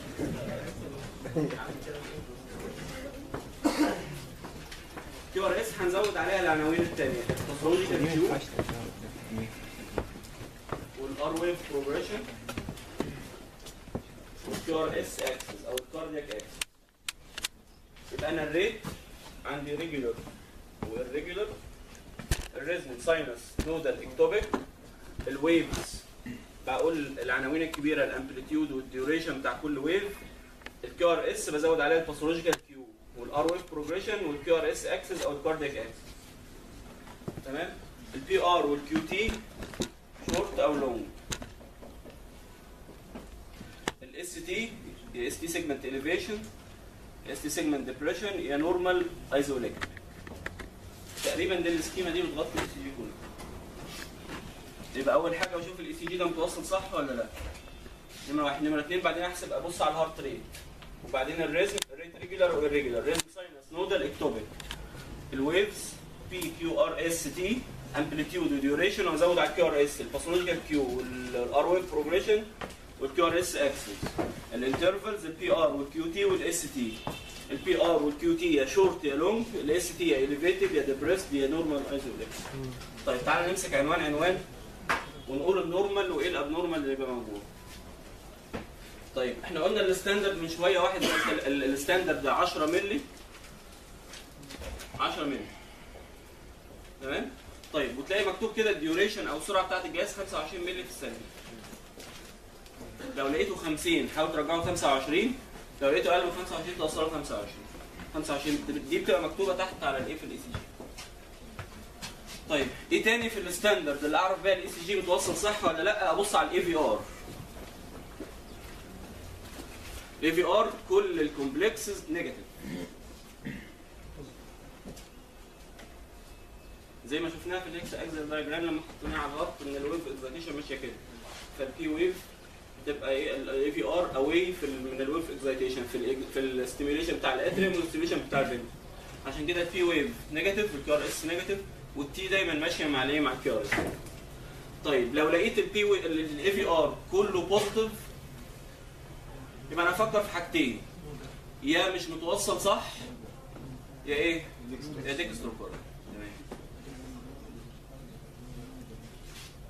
كيو ار اس هنزود عليها العناوين الثانيه: الباثولوجيكال كيو والار ويف بروجريشن والكيو ار اس اكسس او الكاردياك اكسس. يبقى انا الريت عندي ريجولار والريجولار، الريزم ساينس نودال اكتوبيك، الويفز بقول العناوين الكبيره الامبليتيود والديوريشن بتاع كل ويف، الكيو ار اس بزود عليها الباثولوجيكال كيو والار ويف بروجريشن والكيو ار اس اكسس او الكاردياك اكسس. تمام؟ البي ار والكيو تي شورت او لونج. الاس تي يا اس تي سيجمنت اليفيشن، اس تي سيجمنت ديبريشن، يا نورمال ايزوليتد. تقريبا دي السكيما دي بتغطي الاي سي جي كله. يبقى اول حاجه بشوف الاي سي جي ده متوصل صح ولا لا. نمره 1. نمره 2 بعدين احسب ابص على الهارت ريت، وبعدين الريزم الريت ريجولار والريجولار، ريزم ساينس نودال اكتوبيك، الويفز بي كيو ار اس تي امبليتيود وديوريشن، وازود على الكيو ار اس الباثولوجيكال كيو والار ويف بروجريشن والكيو ار اس اكسس، الانترفلز البي ار والكيو تي والاس تي. البي ار والكيو تي يا شورت يا لونج، الاس تي يا اليفيتد يا ديبريسد يا نورمال ايزوليتد. طيب تعالى نمسك عنوان ونقول النورمال وايه الابنورمال اللي يبقى موجود. طيب احنا قلنا الستاندرد من شويه، واحد الستاندرد ده 10 مللي 10 مللي. تمام؟ طيب وتلاقي مكتوب كده الديوريشن او السرعه بتاعت الجهاز 25 مللي في الثانيه. لو لقيته 50 حاول ترجعه 25، لو لقيته اقل من 25 توصله 25 دي بتبقى مكتوبه تحت على الايه في الاي سي جي. طيب ايه تاني في الستاندرد اللي اعرف بيها الاي سي جي متوصل صح ولا لا؟ ابص على الاي في ار. الاي في ار كل الكومبلكسز نيجاتيف زي ما شفناها في الاكس اكسل دايجرام لما حطيناها على الخط ان الويف اكزايتيشن ماشيه كده. فالبي ويف تبقى ايه الاي في ار اواي من الويف اكزايتيشن في الستيميوليشن بتاع الاتريوم والستيميوليشن بتاع البنت. عشان كده البي ويف نيجاتيف والكيو ار اس نيجاتيف والتي دايما ماشيه مع الايه مع الكيو ار اس. طيب لو لقيت الاي في ار كله بوزيتيف يبقى انا افكر في حاجتين: يا مش متوصل صح يا ايه؟ يا ديكسترو كورنت. تمام.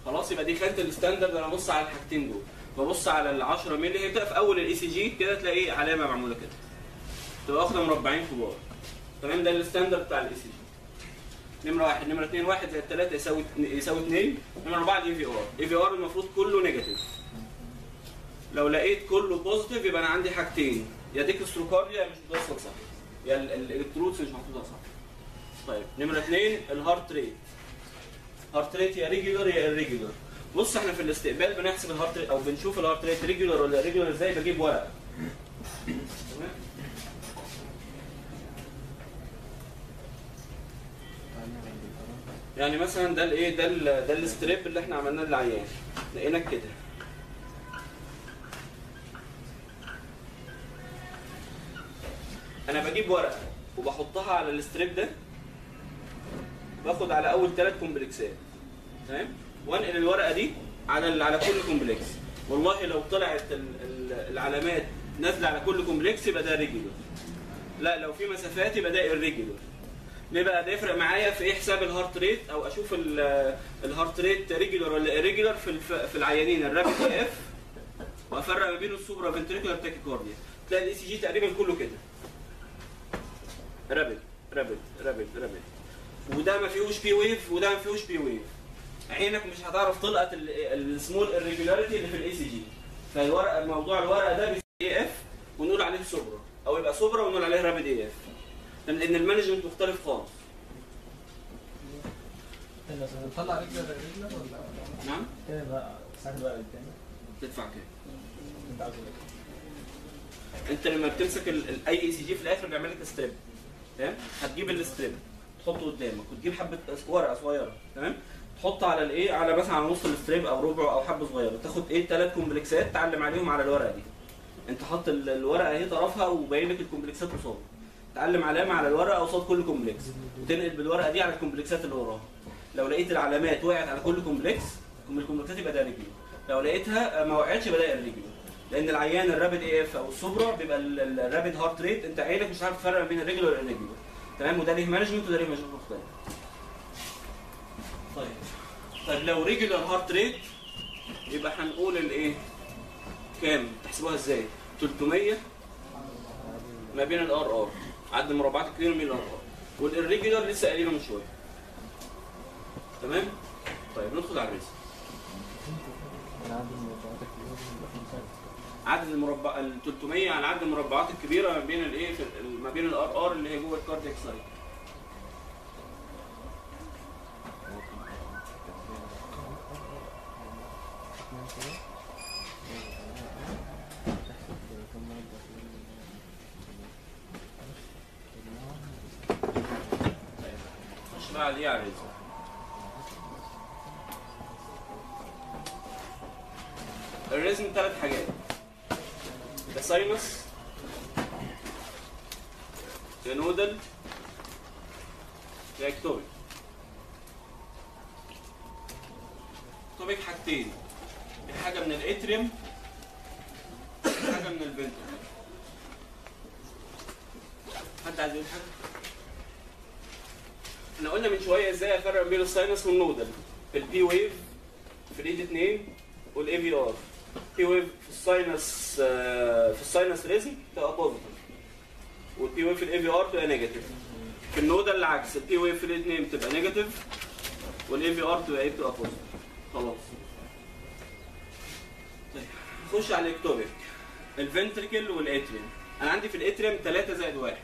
خلاص يبقى دي خانه الستاندرد. انا ببص على الحاجتين دول، ببص على ال 10 مللي، هي بتبقى في اول الاي سي جي كده تلاقي علامه معموله كده، تبقى واخده مربعين كبار. تمام، ده الستاندرد بتاع الاي سي جي. نمره 1، نمره 2، 1 زائد 3 يساوي 2. نمره 4 الاي في ار. الاي في ار المفروض كله نيجاتيف. لو لقيت كله بوزيتيف يبقى انا عندي حاجتين، يا ديكستروكارديا يا مش بتوصل صح، يا الالكترودز مش محطوطه صح. طيب نمره 2 الهارت ريت. هارت ريت يا ريجولار يا irregular. بص احنا في الاستقبال بنحسب الهارت ريت او بنشوف الهارت ريت ريجولار ولا irregular ازاي؟ بجيب ورقه. تمام؟ يعني مثلا ده الايه؟ ده الستريب اللي احنا عملناه للعيان. لقينا كده. انا بجيب ورقه وبحطها على الستريب ده، باخد على اول 3 كومبلكسات. تمام؟ وانقل الورقه دي على كل كومبلكس. والله لو طلعت العلامات نازله على كل كومبلكس يبقى ده ريجولار. لا لو في مسافات يبقى ده irregular. ليه بقى؟ ده يفرق معايا في ايه؟ حساب الهارت ريت او اشوف الهارت ريت ريجولار ولا irregular في العيانين الرابيد اي اف، وافرق ما بين السوبرا فنتريكولار تاكيكارديا. تلاقي الاي سي جي تقريبا كله كده رابيد رابيد رابيد رابيد، وده ما فيهوش بي ويف وده ما فيهوش بي ويف. عينك مش هتعرف تلقط السمول irregularity اللي في الاي سي جي. فالورقه، موضوع الورقه ده اي اف ونقول عليه سوبرا، او يبقى سوبرا ونقول عليه رابيد اي اف، لان المانجمنت مختلف خالص. بتطلع رجل ولا؟ نعم؟ كده بقى سهل بقى التاني. تدفع كام؟ انت عاوز ايه؟ انت لما بتمسك اي اي سي جي في الاخر بيعمل لك ستريب. تمام؟ هتجيب الستريب تحطه قدامك وتجيب حبه ورقه صغيره. تمام؟ تحط على الايه؟ على مثلا على نص الستريب او ربعه او حبه صغيره، تاخد ايه 3 كومبلكسات تعلم عليهم على الورقه دي. انت حاطط الورقه اهي طرفها وباين لك الكومبلكسات قصاد. تعلم علامه على الورقه قصاد كل كومبلكس وتنقل بالورقه دي على الكومبلكسات اللي وراها. لو لقيت العلامات وقعت على كل كومبلكس من الكومبلكسات يبقى ده ريجولار. لو لقيتها ما وقعتش يبقى ده irregular. لان العيان الرابيد اي اف او السوبرا بيبقى الرابيد هارت ريت انت عينك مش عارف تفرق بين الريجولار والirregular. تمام؟ وده ليه مانجمنت وده ليه مانجمنت مختلف. طيب لو ريجولار هارت ريت يبقى هنقول الايه؟ كام؟ تحسبوها ازاي؟ 300 ما بين الار ار، عدد المربعات الكبيره من الار ار، والirregular لسه قايلينه من شويه. تمام؟ طيب ندخل على الريسك. عدد المربع ال 300 على عدد المربعات الكبيره ما بين الايه؟ ما بين الار ار اللي هي جوه الكاردياك سايت. خش بقى على ايه؟ على الريسك. الريزم 3 حاجات: يا ساينس يا نودل يا اكتوبيك. اكتوبيك حاجتين، حاجه من الاتريوم حاجه من الفنتريكل. حد عايز يقول حاجه؟ احنا قلنا من شويه ازاي افرق بين الساينس والنودل في البي ويف في الايد 2 والاي في ار. بي ويف في الساينس ريزم تبقى بوزيتيف، والبي ويف في الاي في ار تبقى نيجاتيف. في النودل العكس، البي ويف في الاثنين بتبقى نيجاتيف والاي في ار بتبقى بوزيتيف. خلاص. طيب نخش على الاكتوبيك، الفنتريكل والاتريوم. انا عندي في الاتريوم 3 زائد 1،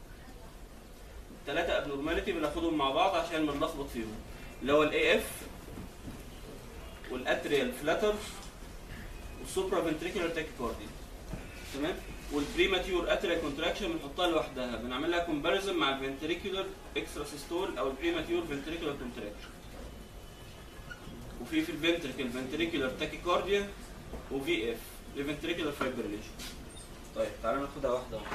3 ابنورماليتي بناخدهم مع بعض عشان ما نلخبط فيهم، اللي هو الاي اف والاتريال فلاتر والسوبرا فنتريكولار تاكيكارديا. تمام؟ والبريماتيور اتريال كونتراكشن بنحطها لوحدها، بنعمل لها كومباريزون مع الفنتريكولار اكسترا سيستول او البريماتيور فنتريكولار كونتراكشن. وفي الفنتريكل فنتريكولار تاكيكارديا وفي اف لفنتريكولار فايبريليشن. طيب تعالى ناخدها واحده واحده.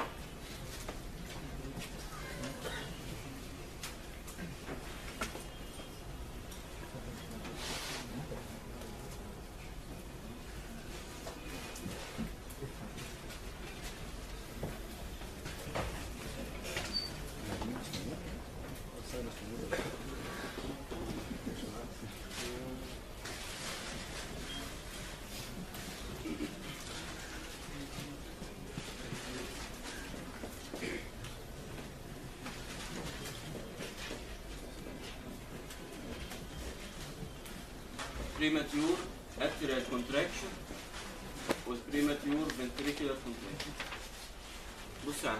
premature atrial contraction with premature ventricular contraction. بص يا عم،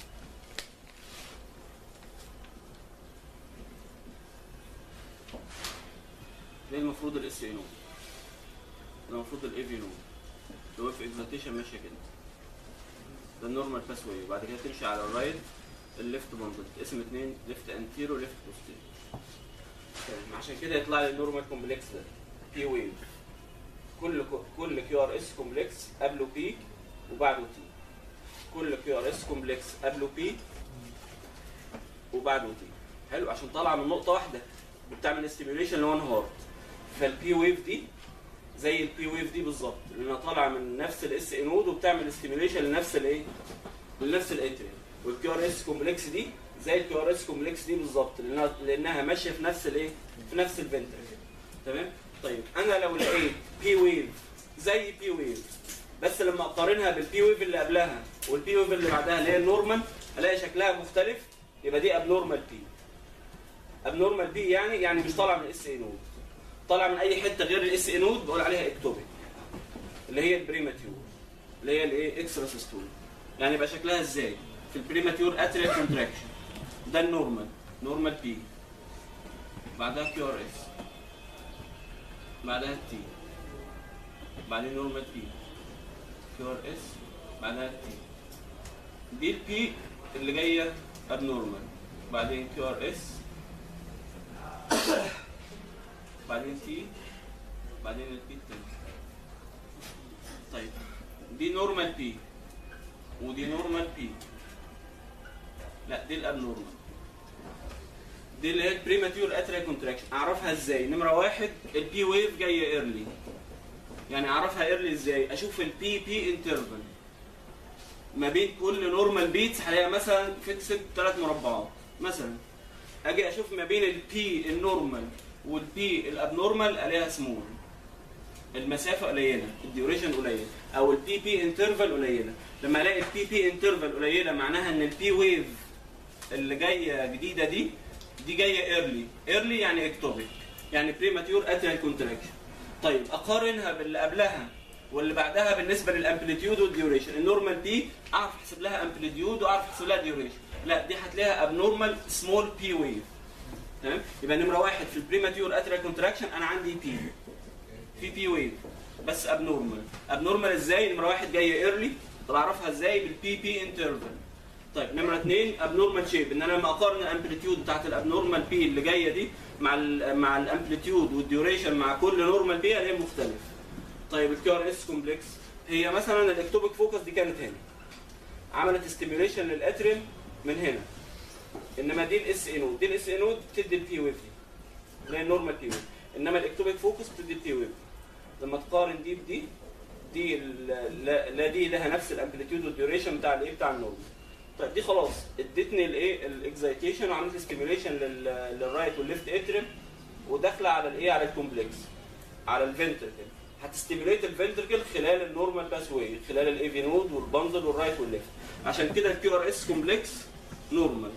ده المفروض الاس اي نود، ده المفروض الاي في نود، لو في اكزالتيشن ماشيه كده، ده النورمال باس واي. وبعد كده تمشي على الرايت الليفت بندل، اسم 2 ليفت انتيرو ليفت بوستيرو. عشان كده يطلع لي النورمال كومبلكس ده بي ويف. كل كيو ار اس كومبلكس قبله بي وبعده تي. كل كيو ار اس كومبلكس قبله بي وبعده تي. حلو، عشان طالعه من نقطه واحده بتعمل ستيميوليشن لوان هارت. فالبي ويف دي زي البي ويف دي بالظبط، لانها طالعه من نفس الاس اي نود وبتعمل ستيميوليشن لنفس الايه؟ لنفس الاتريال. والكيو ار اس كومبلكس دي زي الكيو ار اس كومبلكس دي بالظبط، لانها ماشيه في نفس الايه؟ في نفس الفنتركل. تمام؟ طيب انا لو لقيت بي ويف زي بي ويف، بس لما اقارنها بالبي ويف اللي قبلها والبي ويف اللي بعدها اللي هي النورمال، الاقي شكلها مختلف، يبقى دي ابنورمال بي. ابنورمال بي يعني مش طالعه من الاس اي نود، طالعه من اي حته غير الاس اي نود، بقول عليها اكتوبيك، اللي هي البريماتيور، اللي هي الايه؟ اكسترا سيستول. يعني يبقى شكلها ازاي؟ في البريماتيور اتريال كونتراكشن، ده النورمال، نورمال بي، بعدها كيو ار اس، بعدها التي، بعدين نورمال بي، كيو ار اس، بعدها التي. دي البي اللي جايه ابنورمال، بعدين كيو ار اس، بعدين تي، بعدين البي التاني. طيب دي نورمال بي ودي نورمال بي، لا دي الابنورمال، دي اللي هي البريماتيور اتريال كونتراكشن. اعرفها ازاي؟ نمره واحد البي ويف جايه ايرلي. يعني اعرفها ايرلي ازاي؟ اشوف البي بي انترفال ما بين كل نورمال بيتس، هلاقيها مثلا فيكسد 3 مربعات مثلا. اجي اشوف ما بين البي النورمال والبي الابنورمال، الاقيها سمول، المسافه قليله، الديوريشن قليل، او البي بي انترفال قليله. لما الاقي البي بي انترفال قليله معناها ان البي ويف اللي جايه جديده دي جايه ايرلي يعني اكتوبيك، يعني بريماتيور اتريال كونتراكشن. طيب اقارنها باللي قبلها واللي بعدها بالنسبه للامبليتيود والديوريشن. النورمال بي اعرف احسب لها امبليتيود واعرف احسب لها ديوريشن، لا دي هتلاقيها ابنورمال سمول بي ويف. تمام؟ يبقى نمره واحد في البريماتيور اتريال كونتراكشن انا عندي بي، في بي ويف بس ابنورمال. ابنورمال ازاي؟ نمره واحد جايه ايرلي، طب اعرفها ازاي؟ بالبي بي انترفال. طيب نمره اثنين ابنورمال شيب، ان انا لما اقارن الامبليتيود بتاعت الابنورمال بي اللي جايه دي مع الامبليتيود والديوريشن مع كل نورمال بي الاقيه مختلف. طيب الكيو ار اس كومبلكس، هي مثلا الاكتوبيك فوكس دي كانت هنا، عملت ستيميوليشن للاتريم من هنا، انما دي الاس اي نود، دي الاس اي نود بتدي البي ويف دي اللي هي النورمال بي ويف، انما الاكتوبيك فوكس بتدي البي ويف. لما تقارن دي بدي، دي لا دي لها نفس الامبليتيود والديوريشن بتاع الايه؟ بتاع النورمال. طيب دي خلاص ادتني الايه؟ الاكزايتيشن، وعملت ستيميوليشن للرايت والليفت اتريم، وداخله على الايه؟ على الكومبلكس، على الفنتركل. هتستيميوليت الفنتركل خلال النورمال باس واي، خلال الاي في نود والبنزل والرايت والليفت. عشان كده الكيو ار اس كومبلكس نورمال.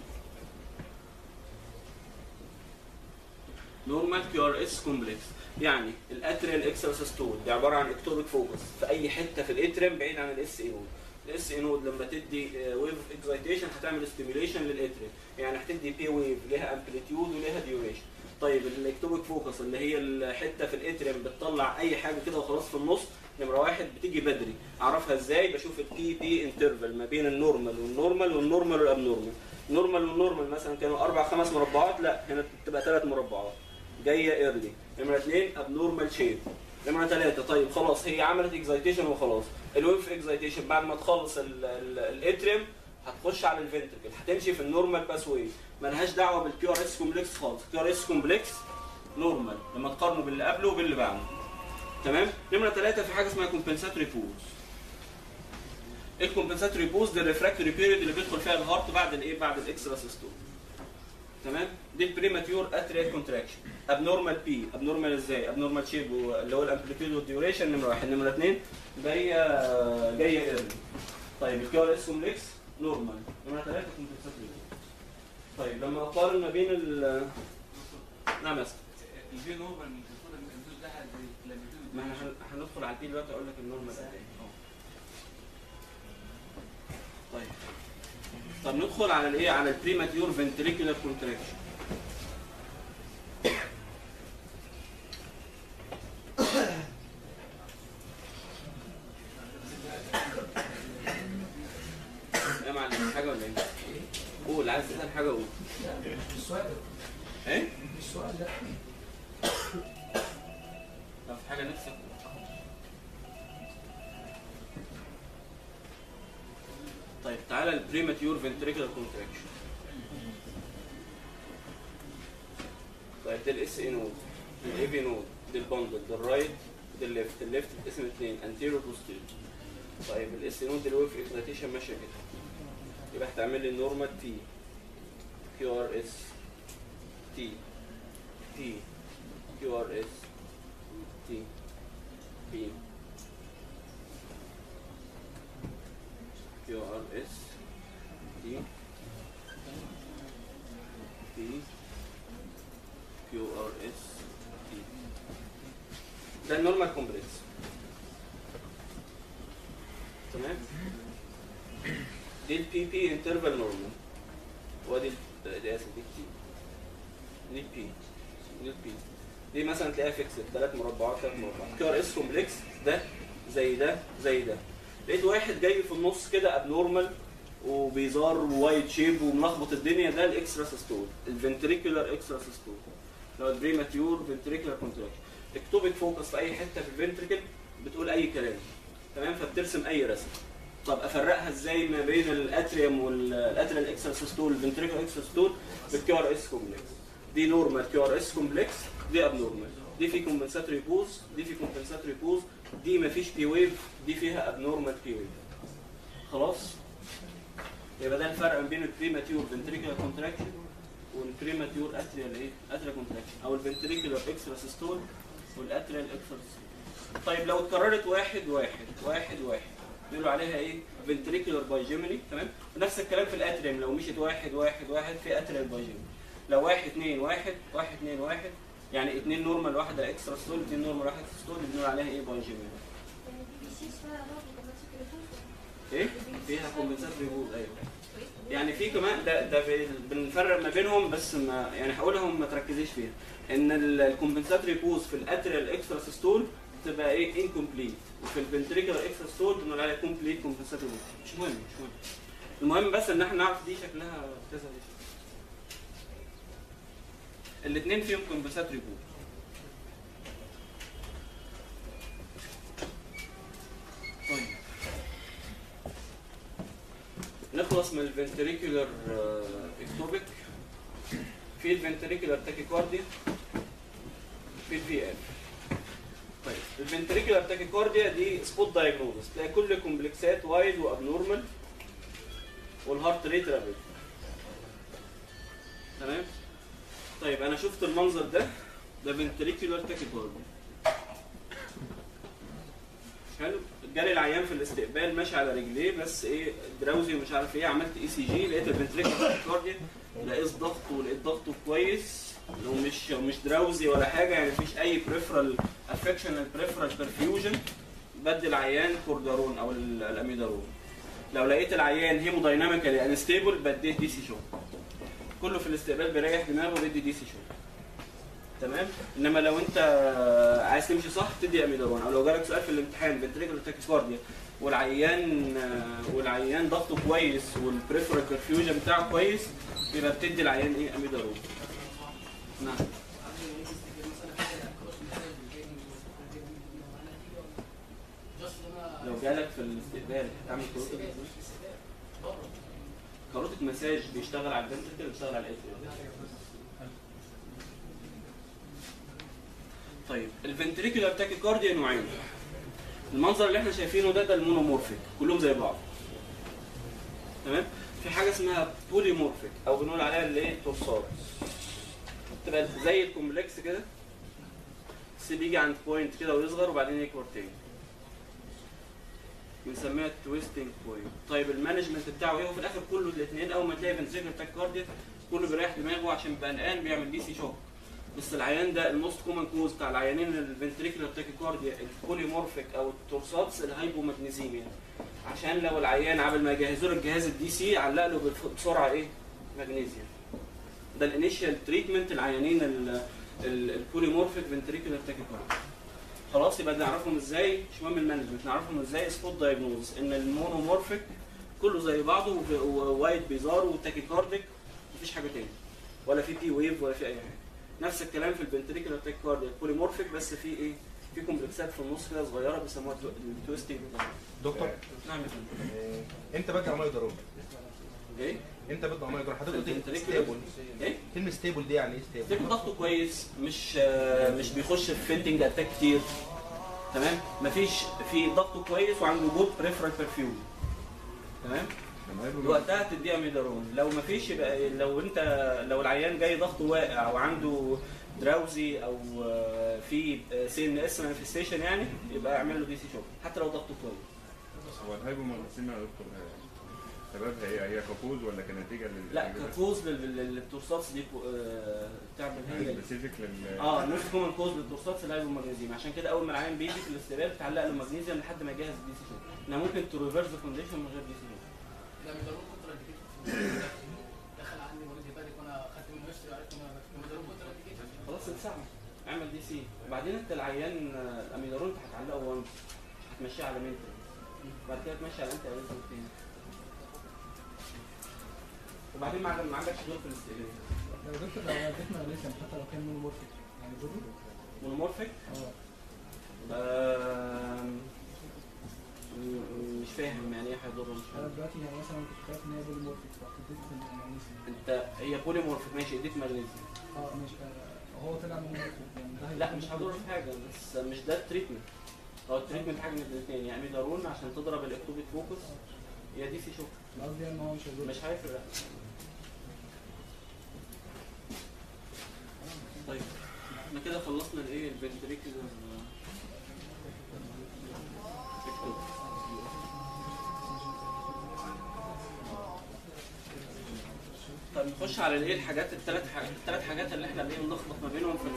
نورمال كيو ار اس كومبلكس، يعني الاتريال اكسترا سيستول دي عباره عن اكتوبيك فوكس في اي حته في الاتريم بعيد عن الاس اي نود. الاس اي نود لما تدي ويف اكزايتيشن هتعمل ستيميوليشن للاتريم، يعني هتدي بي ويف ليها امبليتيود وليها ديوريشن. طيب الاكتوبيك فوكس اللي هي الحته في الاتريم بتطلع اي حاجه كده وخلاص في النص، نمره واحد بتيجي بدري. اعرفها ازاي؟ بشوف البي بي انترفال ما بين النورمال والنورمال والابنورمال. النورمال والنورمال مثلا كانوا 4 5 مربعات، لا هنا بتبقى 3 مربعات، جايه ايرلي. نمره 2 ابنورمال شيب. نمره 3 طيب خلاص هي عملت اكزايتيشن وخلاص، الويف اكزايتيشن بعد ما تخلص الاتريم هتخش على الفنتركل، هتمشي في النورمال باس واي، مالهاش دعوه بالكيو ار اس كومبلكس خالص. الكيو ار اس كومبلكس نورمال لما تقارنه باللي قبله وباللي بعده. تمام؟ نمره 3 في حاجه اسمها كومبنساتوري بوز. الكومبنساتوري بوز دي الريفراكتوري بيريود اللي بيدخل فيها الهارت بعد الايه؟ بعد الاكسترا سيستول. تمام؟ دي البريماتيور اتريال كونتراكشن. ابنورمال بي، ابنورمال ازاي؟ ابنورمال شيب اللي هو الامبليتيود والديوريشن نمره 1. نمره 2 جايه ايرلي. طيب الكيو ار اس كومبلكس نورمال. نمره 3 كومبنساتوري. طيب لما اقارن ما بين نعم يا اسطى. الفي نورمال المفروض ان ما احنا هندخل على البي دلوقتي اقول لك النورمال قد ايه. طب ندخل على الايه؟ على البريماتيور فنتريكولار كونتراكشن. يا معلم حاجه ولا ايه؟ قول، عايز تسال حاجه قول. السؤال ايه؟ السؤال ده طب في حاجه نفسك؟ طيب تعالى البريماتيور فنتريكولار كونتراكشن. طيب ده الاس اي نود، الاي في نود، ده البندل، ده الرايت، ده الليفت. الليفت بتقسم اثنين، انتيريور بوستيريور. طيب الاس اي نود الويف اكسيتيشن ماشيه كده، يبقى هتعمل لي النورمال تي كيو ار اس تي تي كيو ار اس تي بي كيو ار اس تي تي كيو ار اس تي. ده النورمال كومبلكس. تمام. دي البي بي انترفال نورمال، وادي دي اسف دي تي، دي بي، دي البي. دي مثلا تلاقيها فيكسد 3 مربعات 3 مربعات. كيو ار اس كومبلكس ده زي ده زي ده. لقيت واحد جاي في النص كده ابنورمال وبيزار وايد شيب وملخبط الدنيا، ده الاكسترا سيستول، الفنتريكولار اكسترا سيستول، اللي هو البريماتيور فنتريكولار كونتراكشن. اكتوبك فوكس في اي حته في الفنتريكل بتقول اي كلام، تمام، فبترسم اي رسم. طب افرقها ازاي ما بين الاتريوم والاتريال اكسترا سيستول والفنتريكولار اكسترا سيستول؟ بالكيو ار اس كومبلكس. دي نورمال كيو ار اس كومبلكس، دي ابنورمال. دي في كومبنساتوري بوز، دي في كومبنساتوري بوز، دي مفيش بي ويف، دي فيها ابنورمال بي ويف. خلاص؟ يبقى ده الفرق بين البريماتيور فنتريكولار كونتراكشن والبريماتيور اتريال ايه؟ اتريال كونتراكشن، او الفنتريكولار اكسترا سيستول والاتريال اكسترا سيستول. طيب لو اتكررت واحد واحد واحد واحد بيقولوا عليها ايه؟ فنتريكولار بايجيميني، تمام؟ ونفس الكلام في الاتريوم، لو مشيت واحد واحد واحد في اتريال بايجيميني. لو واحد اثنين واحد واحد اثنين واحد، يعني اثنين نورمال واحده اكسترا ستول، اثنين نورمال واحده اكسترا ستول، بنقول عليها ايه؟ بايجيميني. ايه؟ فيها كومبنساتوري بوز، ايوه. يعني في كمان ده بنفرق ما بينهم، بس ما يعني هقولهم ما تركزيش فيها. ان الكومبنساتوري بوز في الاتريال اكسترا سيستول تبقى ايه؟ انكمبليت، وفي الفنتريكولار اكسترا سيستول بنقول عليها كومبليت كومبنساتوري بوز. مش مهم مش مهم. المهم بس ان احنا نعرف دي شكلها كذا دي. الاثنين فيهم كومبنساتوري بوز. طيب نخلص من الفنتريكولار اكتوبيك. في الفنتريكولار تاكيكارديا، في الفي اف. طيب الفنتريكولار تاكيكارديا دي سبوت دايجنوزس، تلاقي كل كومبلكسات وايد وابنورمال والهارت ريت رابيد. تمام؟ طيب انا شفت المنظر ده فنتريكولار تاكيكارديا. حلو؟ جالي العيان في الاستقبال ماشي على رجليه بس ايه دراوزي ومش عارف ايه، عملت اي سي جي لقيت الفنتريكولار تاكيكارديا، لقيت ضغطه ولقيت ضغطه كويس ومش دراوزي ولا حاجه، يعني مفيش اي بريفرال افكشن بريفرال برفيوجن. بدي العيان كوردارون او الاميدارون. لو لقيت العيان هيمودايناميكالي انستيبل بديت دي سي شوك. كله في الاستقبال بيريح دماغه وبيدي دي سي شوك. تمام؟ انما لو انت عايز تمشي صح تدي اميدارون، او لو جالك سؤال في الامتحان فنتريكولار تاكيكارديا والعيان ضغطه كويس والبريفرال برفيوجن بتاعه كويس، يبقى بتدي العيان ايه؟ اميدارون. نعم. لو جالك في الاستقبال هتعمل كاروتيك مساج بيشتغل على الفنتريكل بيشتغل على الاتريوم. طيب الفنتريكولار تاكيكارديا نوعين. المنظر اللي احنا شايفينه ده المونومورفيك، كلهم زي بعض. تمام؟ في حاجه اسمها بوليمورفيك او بنقول عليها اللي ايه؟ التورسات. تبقى زي الكومبلكس كده بس بيجي عند بوينت كده ويصغر وبعدين يكبر تاني. بنسميها التويستنج بوينت. طيب المانجمنت بتاعه ايه؟ وفي الاخر كله الاثنين اول ما تلاقي فنتريكولار تاكيكارديا كله بيريح دماغه عشان بيبقى قلقان بيعمل دي سي شوك. بس العيان ده الموست كومن كوز بتاع العيانين الفنتريكولار تاكيكارديا البوليمورفيك او التورساتس الهايبومagنيزيميا، عشان لو العيان قبل ما يجهزوا له الجهاز الدي سي علق له بسرعه ايه؟ مغنيسيوم. ده الانيشال تريتمنت العيانين البوليمورفيك فنتريكولار تاكيكارديا. خلاص يبقى نعرفهم ازاي، مش مهم المانجمنت، نعرفهم ازاي سبوت دايجنوز ان المونومورفيك كله زي بعضه ووايت بيزار وتاكيكارديك مفيش حاجه تاني ولا في بي ويف ولا في اي حاجه. نفس الكلام في الفنتريكولار تاكيكارديا بوليمورفيك بس في ايه؟ في كومبلكسات في النص كده صغيره بيسموها التويستنج. دكتور نعم يا فندم. امتى بدي عمليه ضروري؟ ايه؟ امتى بدي عمليه ضروري؟ حضرتك قلت الفنتريكولار ستيبل. ايه؟ كلمه ستيبل دي يعني ايه ستيبل؟ ستيبل ضغطه كويس، مش بيخش في فينتنج اتاك كتير. تمام؟ مفيش في ضغطه كويس وعنده جود بريفرال برفيوم. تمام؟ وقتها تديها ميدارون. لو مفيش يبقى لو العيان جاي ضغطه واقع وعنده دراوزي او في سي ان اس مانيفستيشن يعني يبقى اعمل له دي سي شوك حتى لو ضغطه كويس. هو الهايبومagنيسيميا يا دكتور سببها هي كفوز ولا كنتيجه لا كفوز للتورساتس دي بتعمل هي سبيسيفيك نفس كومن كوز للتورساتس الهايبومagنيزيم. عشان كده اول ما العيان بيجي في الاستقبال بتعلق له مغنيسيوم لحد ما يجهز الدي سي شوك. انها ممكن تريفرس ذا كونديشن من غير دي سي شوك. ده ميدالون كونترا دخل عندي مريض هيباتيك وانا خدت منه هيستوري وعرفت ان انا ميدالون كونترا خلاص اتساعد اعمل دي سي. وبعدين انت العيان الاميدارون انت هتعلقه وان هتمشيه على مينتر بعد كده تمشي على انت تاني. وبعدين ما عندكش دور في الاستقبال. لو دكتور لو اديت مغنيسيوم حتى لو كان مونومورفيك يعني برضه مونومورفيك؟ مش فاهم يعني ايه هيضر مش فاهم. انا دلوقتي يعني مثلا كنت خايف ان هي بوليمورفيك فاديت المغنيسيوم. انت هي بوليمورفيك ماشي اديت مغنيسيوم. مش هو طلع مونومورفيك يعني لا مش هيضر في حاجه بس مش ده التريتمنت. هو التريتمنت حاجه من الاثنين يا اميدارون عشان تضرب الاكتوبيك فوكس يا دي سي شوك. قصدي ان هو مش هيفرق. طيب احنا كده خلصنا الايه الفنتريكولار طيب نخش على الايه الحاجات الثلاث حاجات اللي احنا بنلخبط ما بينهم في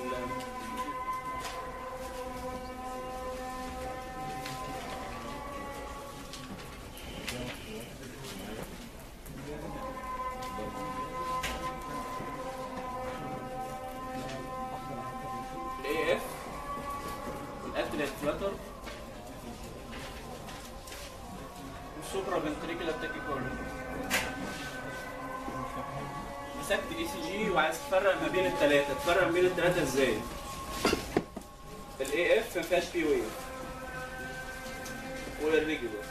الاي اف الاتريال فلاتر والسوبرا فنتريكولار تاكيكارديا. مسكت اي سي جي وعايز تفرق ما بين الثلاثه، تفرق ما بين الثلاثه ازاي؟ الاي اف ما فيهاش بي ويف والريجولار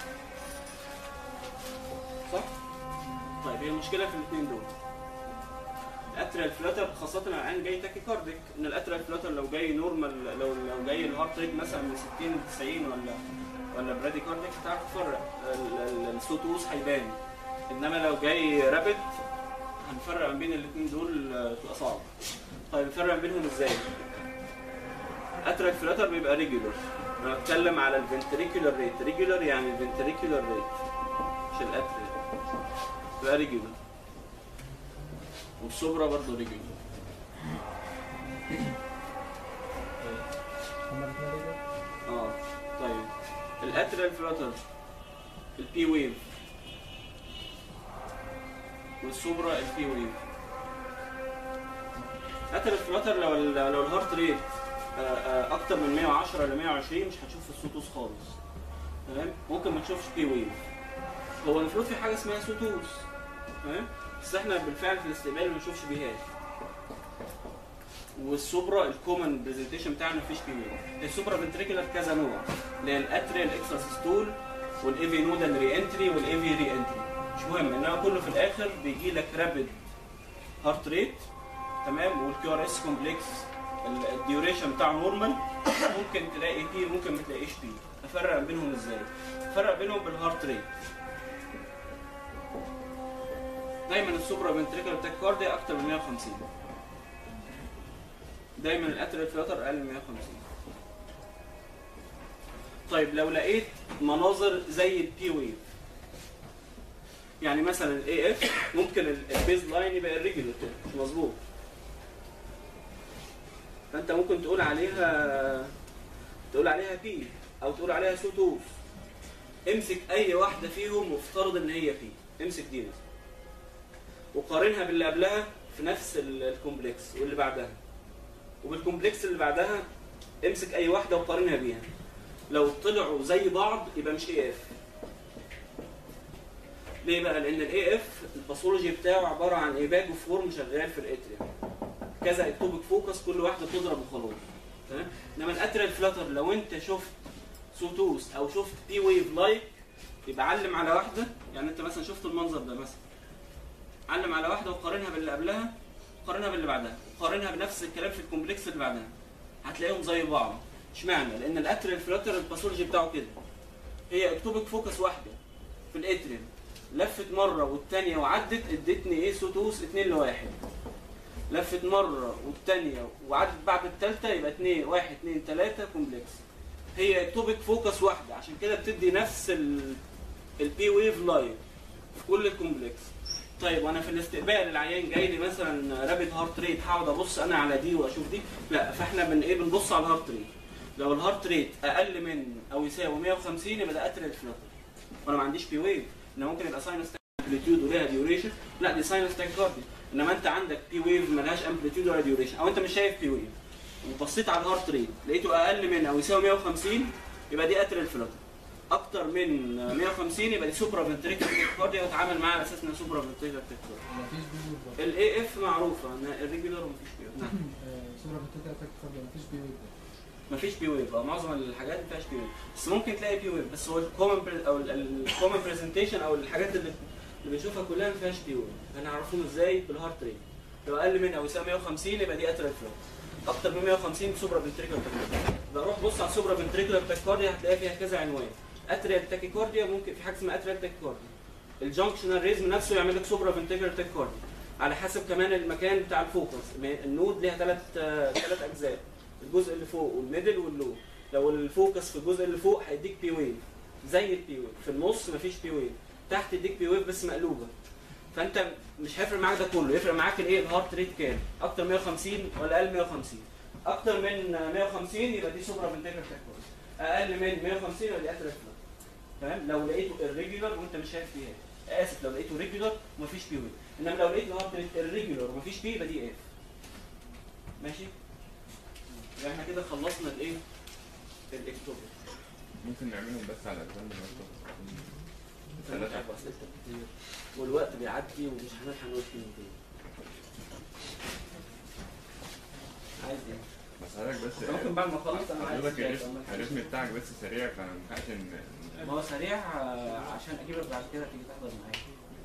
صح؟ طيب هي المشكله في الاثنين دول. الاتريال فلاتر خاصه العيان جاي تاكيكارديك، ان الاتريال فلاتر لو جاي نورمال لو جاي الهارت ريت مثلا من 60 ل 90 ولا براديكارديك هتعرف تفرق السوتوس هيبان. انما لو جاي رابيد هنفرق ما بين الاثنين دول تبقى صعب. طيب نفرق بينهم ازاي؟ الاتريال فلاتر بيبقى ريجولار. انا بتكلم على الفنتريكولار ريت، ريجولار يعني الفنتريكولار ريت مش الاتريال. بيبقى ريجولار. والسوبرا برضه ريجولار. طيب الاتريال فلاتر البي ويف والسوبرا البي ويف. الاتريال فلاتر لو الهارت ريت اكتر من 110 ل 120 مش هتشوف السوتوس خالص. تمام؟ ممكن ما تشوفش بي ويف. هو المفروض في حاجه اسمها سوتوس. تمام؟ بس احنا بالفعل في الاستقبال ما بنشوفش بيهات. والسوبرا الكومن برزنتيشن بتاعنا مفيش بي ويف. السوبرا فنتريكولار كذا نوع اللي هي الاتريال اكستراسيستول والايفي نودال ري انتري والايفي ري انتري. مش مهم انما كله في الاخر بيجي لك رابيد هارت ريت. تمام؟ والكيو ار اس كومبلكس الديوريشن بتاعه نورمال. ممكن تلاقي بي ممكن ما تلاقيش بي. افرق بينهم ازاي؟ افرق بينهم بالهارت ريت. دايما السوبرا فنتريكولار تاكيكارديا اكتر من 150. دايما الاتريال فلاتر اقل من 150. طيب لو لقيت مناظر زي البي ويف يعني مثلا الاي اف ممكن البيز لاين يبقى الريجولار مش مظبوط. فانت ممكن تقول عليها بي او تقول عليها سوتوس. امسك اي واحده فيهم وافترض ان هي بي، امسك دي مثلا وقارنها باللي قبلها في نفس الكومبلكس واللي بعدها، وبالكومبلكس اللي بعدها امسك اي واحده وقارنها بيها. لو طلعوا زي بعض يبقى مش اي اف. ليه بقى؟ لان الاي اف الباثولوجي بتاعه عباره عن ايباجو فورم شغال في الاتريوم، كذا اكتوبيك فوكس كل واحده بتضرب وخلاص. تمام؟ انما الاتريال فلاتر لو انت شفت سوتوس او شفت بي ويف لايك يبقى علم على واحده. يعني انت مثلا شفت المنظر ده مثلا، علم على واحده وقارنها باللي قبلها وقارنها باللي بعدها وقارنها بنفس الكلام في الكومبلكس اللي بعدها، هتلاقيهم زي بعض. اشمعنى؟ لان الاتريال فلاتر الباثولوجي بتاعه كده، هي اكتوبيك فوكس واحده في الاتريوم لفت مره والثانيه وعدت ادتني ايه؟ سوتوس 2-1. لفت مره والثانيه وعدت بعد الثالثه يبقى 2 1 2 3 كومبلكس. هي اكتوبيك فوكس واحده، عشان كده بتدي نفس البي ويف لاين في كل الكومبلكس. طيب وانا في الاستقبال العيان جاي لي مثلا رابيد هارت ريت، هقعد ابص انا على دي واشوف دي؟ لا، فاحنا بنبص على الهارت ريت. لو الهارت ريت اقل من او يساوي 150 يبقى ده اتريال فلاتر وانا ما عنديش بي ويف. ان ممكن يبقى ساينس امبليتيود وليها ديوريشن، لا دي ساينس تاكيكارديا. انما انت عندك بي ويف مالهاش امبليتيود ولا ديوريشن، او انت مش شايف بي ويف وبصيت على الهارت ريت لقيته اقل من او يساوي 150 يبقى دي اتريال فلاتر. اكتر من 150 يبقى دي سوبرا فنتريكولار تاكيكارديا وتعامل معاها على اساس انها سوبرا فنتريكولار تاكيكارديا. مفيش بي ويف. الاي اف معروفه ان الريجولار ومفيش بي ويف. صورة بتاعتها تاكيكارديا مفيش بي ويف. مفيش بي ويف، معظم الحاجات ما فيهاش بي ويف، بس ممكن تلاقي بي ويف. بس هو الكومن برزنتيشن او الحاجات اللي بنشوفها كلها ما فيهاش بي ويف. هنعرفهم ازاي؟ بالهارت ريت. لو اقل من او يساوي 150 يبقى دي اتريال فلاتر، اكتر من 150 سوبرا فنتريكولار تاكيكارديا. بروح بص على السوبرا فنتريكولار تاكيكارديا هتلاقي فيها كذا عنوان. اتريال تاكيكارديا ممكن في حاجه اسمها اتريال تاكيكارديا. الجنكشنال ريزم نفسه يعمل لك سوبرا فنتريكولار تاكيكارديا على حسب كمان المكان بتاع الفوكس. النود ليها ثلاث اجزاء، الجزء اللي فوق والميدل واللو. لو الفوكس في الجزء اللي فوق هيديك بي ويف زي البي ويف، في النص مفيش بي ويف، تحت يديك بي ويف بس مقلوبه. فانت مش هيفرق معاك ده كله، يفرق معاك الايه؟ الهارت ريت كام؟ اكتر 150 ولا اقل 150؟ اكتر من 150 يبقى دي سوبرا فنتريكولار تاكيكارديا، اقل من 150 يبقى دي اتريال فلاتر. تمام؟ لو لقيته الريجولار وانت مش شايف فيها، اسف، لو لقيته ريجولار ومفيش بي ويف. انما لو لقيت الهارت ريت الريجولار ومفيش بي يبقى دي اف. ماشي؟ يبقى احنا كده خلصنا الايه؟ الاكتوبر. ممكن نعملهم بس على اجزاء من ثلاثة أسئلة كتير والوقت بيعدي ومش هنلحق نقول كلمتين. عايز ايه؟ بسألك بس ممكن بعد ما اخلص انا عايز حضرتك الريتم بتاعك بس سريع فانا ما ينفعش ما هو سريع عشان اجيبك بعد كده تيجي تحضر معايا.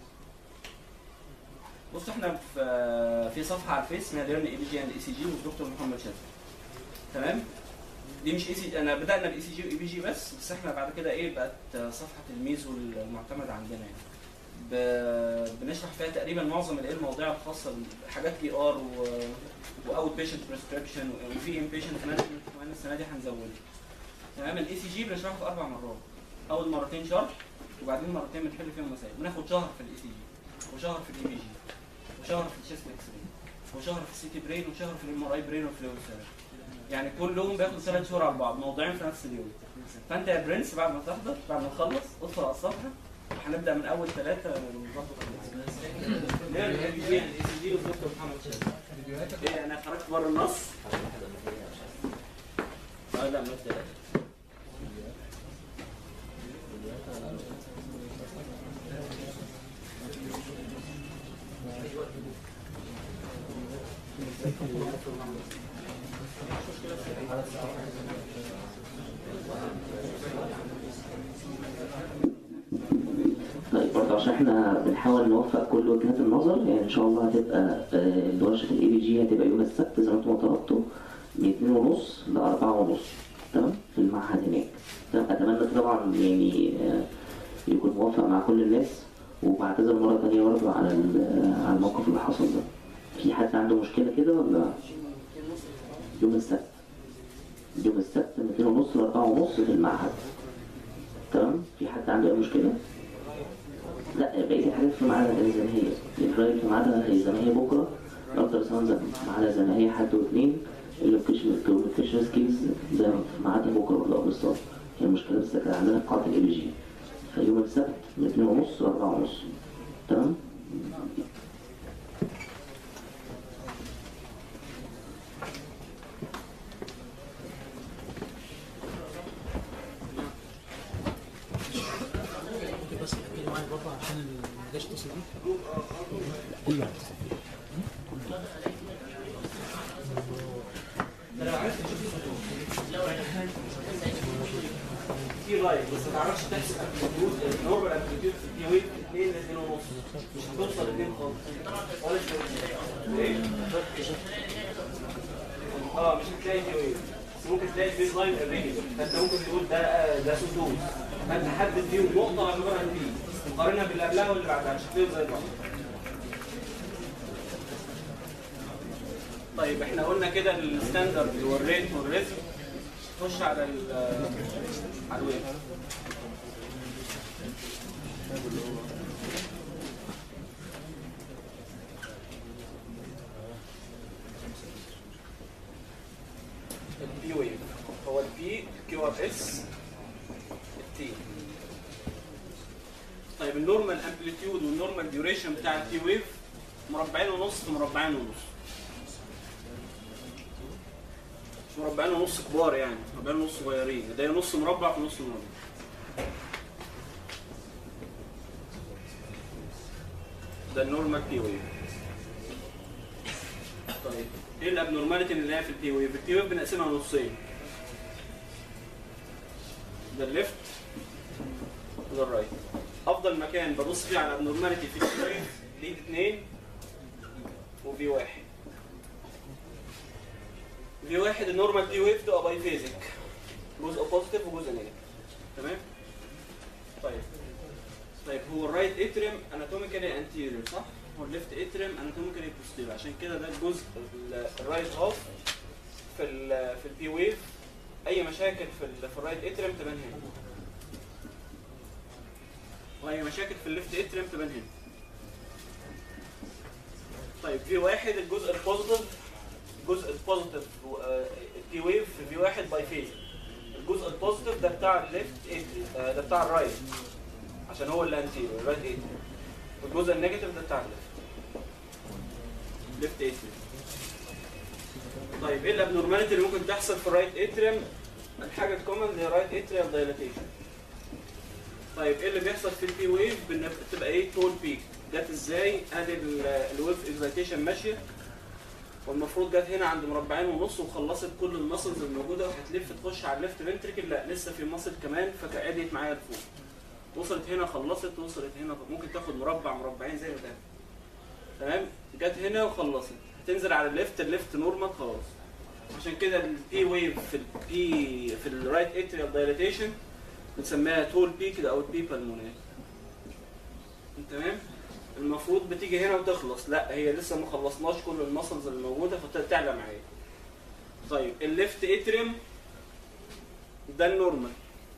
بص احنا في صفحه على الفيس اسمها ليرن اي بي جي اند اي سي جي والدكتور محمد شاذلي. تمام؟ دي مش اي سي، انا بدانا باي سي جي واي بي جي بس احنا بعد كده ايه بقت صفحه الميزو المعتمده عندنا يعني. بنشرح فيها تقريبا معظم المواضيع الخاصه بحاجات اي ار واوت بيشنت بريسكريبشن وفي ان بيشنت مانجمنت كمان السنه دي هنزودها. تمام؟ الاي سي جي بنشرحه في 4 مرات. اول مرتين شرح وبعدين مرتين بنحل فيهم مسائل. بناخد شهر في الاي سي جي وشهر في الاي بي جي وشهر في الشيست اكس راي وشهر في السي تي برين وشهر في الام ار اي برين والفلويد سيرفي. يعني كلهم بياخدوا 3 شهور على بعض، موضوعين في نفس اليوم. فانت يا برنس بعد ما تحضر بعد ما تخلص ادخل على الصفحه وهنبدا من اول 3 ونظبط الاي بي جي الاي سي جي والدكتور محمد شاذلي. ايه انا خرجت بره النص؟ لا ما تقلقش. طيب برضه عشان احنا بنحاول نوفق كل وجهات النظر، يعني ان شاء الله هتبقى ورشة الاي بي جي هتبقى يوم السبت زي ما انتم طلبتوا من 2:30 ل 4:30 تمام في المعهد هناك. تمام؟ اتمنى طبعا يعني يكون موافق مع كل الناس، وبعتذر مرة تانية برضه على الموقف اللي حصل ده. في حد عنده مشكلة كده ولا؟ يوم السبت من 2:30 ل 4:30 في المعهد. تمام؟ في حد عنده اي مشكلة؟ لا بقية الحاجات في ميعادها زي ما هي، الفرايد في ميعادها زي ما هي بكرة، الألترا ساوند في ميعادها زي ما هي حد واثنين، اللوكيشن سكيلز زي ما معادنا بكره برضه قبل الصلاه. هي المشكله بس كانت عندنا في قاعده الاي بي جي. فيوم السبت من 2:30 ل 4:30. تمام؟ ممكن بس تحكي معايا برضه عشان ما جاش اتصل بيك. كله في لايف بس ما تعرفش تحسب امبليتيود النورمال امبليتيود في البي ويف 2 ل 2.5 مش هتوصل 2 خالص ولا ايه؟ مش هتلاقي بي ويف بس ممكن تلاقي بيز لاين اريجولر فانت ممكن تقول ده سدود فانت حدد فيهم نقطه اعتبرها بي وقارنها باللي قبلها واللي بعدها مش هتلاقيهم زي بعض. طيب احنا قلنا كده الستاندرد والريت والريزم خش على الويب. البي ويف هو البي كيو ار اس التي. طيب النورمال امبليتيود والنورمال ديوريشن بتاع البي ويف مربعين ونص في مربعين ونص. مربعين ونص كبار يعني مربعين ونص صغيرين ده نص مربع في نص مربع. ده النورمال بي ويف. طيب ايه الابنورماليتي اللي هي في البي ويف؟ البي ويف بنقسمها نصين ده الليفت وده الرايت. افضل مكان ببص فيه على الابنورماليتي في البي ويف ليد 2 وفي 1. في واحد النورمال بي ويف تبقى باي فيزيك جزء بوزيتيف وجزء نيجاتيف. تمام؟ طيب هو الرايت اتريم اناتوميكالي انتيريور صح؟ هو الليفت اتريم اناتوميكالي بوستيريور عشان كده ده الجزء الرايت هاف في البي ويف. اي مشاكل في الرايت اتريم تبان هنا واي مشاكل في الليفت اتريم تبان هنا. طيب في واحد الجزء البوزيتيف البي ويف في في واحد باي فيز. الجزء البوزيتيف ده بتاع الليفت ده بتاع الرايت عشان هو اللي انتيريور الرايت اتريم. والجزء النيجاتيف ده بتاع الليفت اتريم. طيب ايه الابنورماليتي اللي ممكن تحصل في الرايت اتريم؟ الحاجه الكومن هي رايت اتريال دايلاتيشن. طيب ايه اللي بيحصل في البي ويف؟ بتبقى ايه تول بيك. جت ازاي؟ ادي الويف اكزايتيشن ماشيه والمفروض جت هنا عند مربعين ونص وخلصت كل المسلز الموجوده وهتلف تخش على الليفت فنتريكل. لا لسه في ماسل كمان فقعدت معايا لفوق. وصلت هنا خلصت وصلت هنا ممكن تاخد مربع مربعين زي ما ده. تمام؟ جت هنا وخلصت هتنزل على الليفت نورمال خلاص. عشان كده البي ويف في الرايت اتريال دايلاتيشن بنسميها تول بيك او البي بالمونات. تمام؟ المفروض بتيجي هنا وتخلص. لا هي لسه ما خلصناش كل المسلز اللي موجوده فتعلى معايا. طيب الليفت اتريم ده النورمال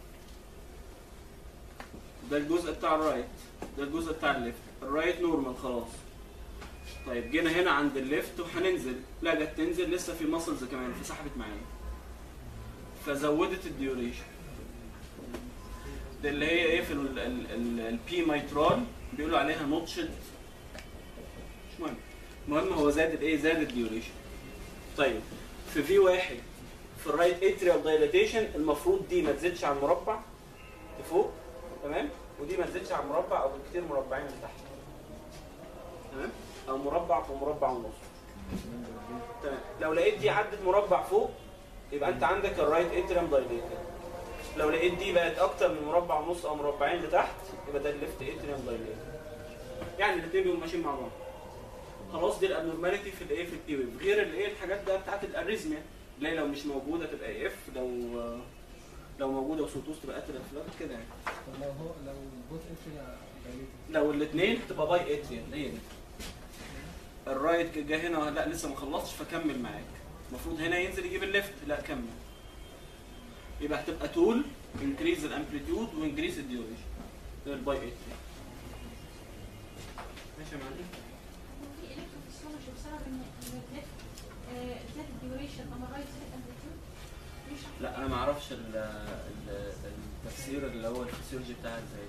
ده الجزء بتاع الرايت ده الجزء بتاع الليفت. الرايت نورمال خلاص. طيب جينا هنا عند الليفت وهننزل. لا جت تنزل لسه في مسلز كمان فسحبت معايا فزودت الديوريشن. ده اللي هي ايه في البي مايترال بيقولوا عليها نوتشد. مش مهم. المهم هو زاد الايه؟ زاد الديوريشن. طيب في في واحد في الرايت اتريال دايلاتيشن المفروض دي ما تزيدش على المربع لفوق. تمام؟ ودي ما تزيدش على المربع او بالكتير مربعين لتحت. تمام؟ او مربع في مربع ونص. تمام. لو لقيت دي عدت مربع فوق يبقى انت عندك الرايت اتريم دايليتد. لو لقيت دي بقت اكتر من مربع ونص او مربعين لتحت يبقى ده الليفت اتريم دايليتد. يعني الاثنين بيبقوا ماشيين مع بعض. خلاص دي الابنورماليتي في الايه في البي ويف. غير الايه الحاجات بقى بتاعت الاريزميا اللي لو مش موجوده تبقى اف لو موجوده وسوتوس تبقى اتريال كده يعني. طب لو البوت اتريا دايليتد لو الاثنين تبقى باي اتريال هي دي. الرايت جه هنا لا لسه ما خلصتش فكمل معاك. المفروض هنا ينزل يجيب الليفت لا كمل. يبقى هتبقى تول انكريز الامبليتيود وانكريز الديوريشن. ده الباي اتريال. ماشي يا معلم؟ زاد الديوريشن اما الرايت زاد الامبليتيود لا انا ما اعرفش التفسير اللي هو الفسيولوجي بتاعها ازاي،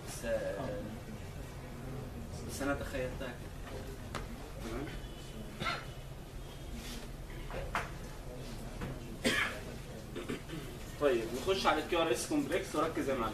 بس انا تخيلتها كده. تمام. طيب نخش على الكيو ار اس كومبلكس وركز يا معلم.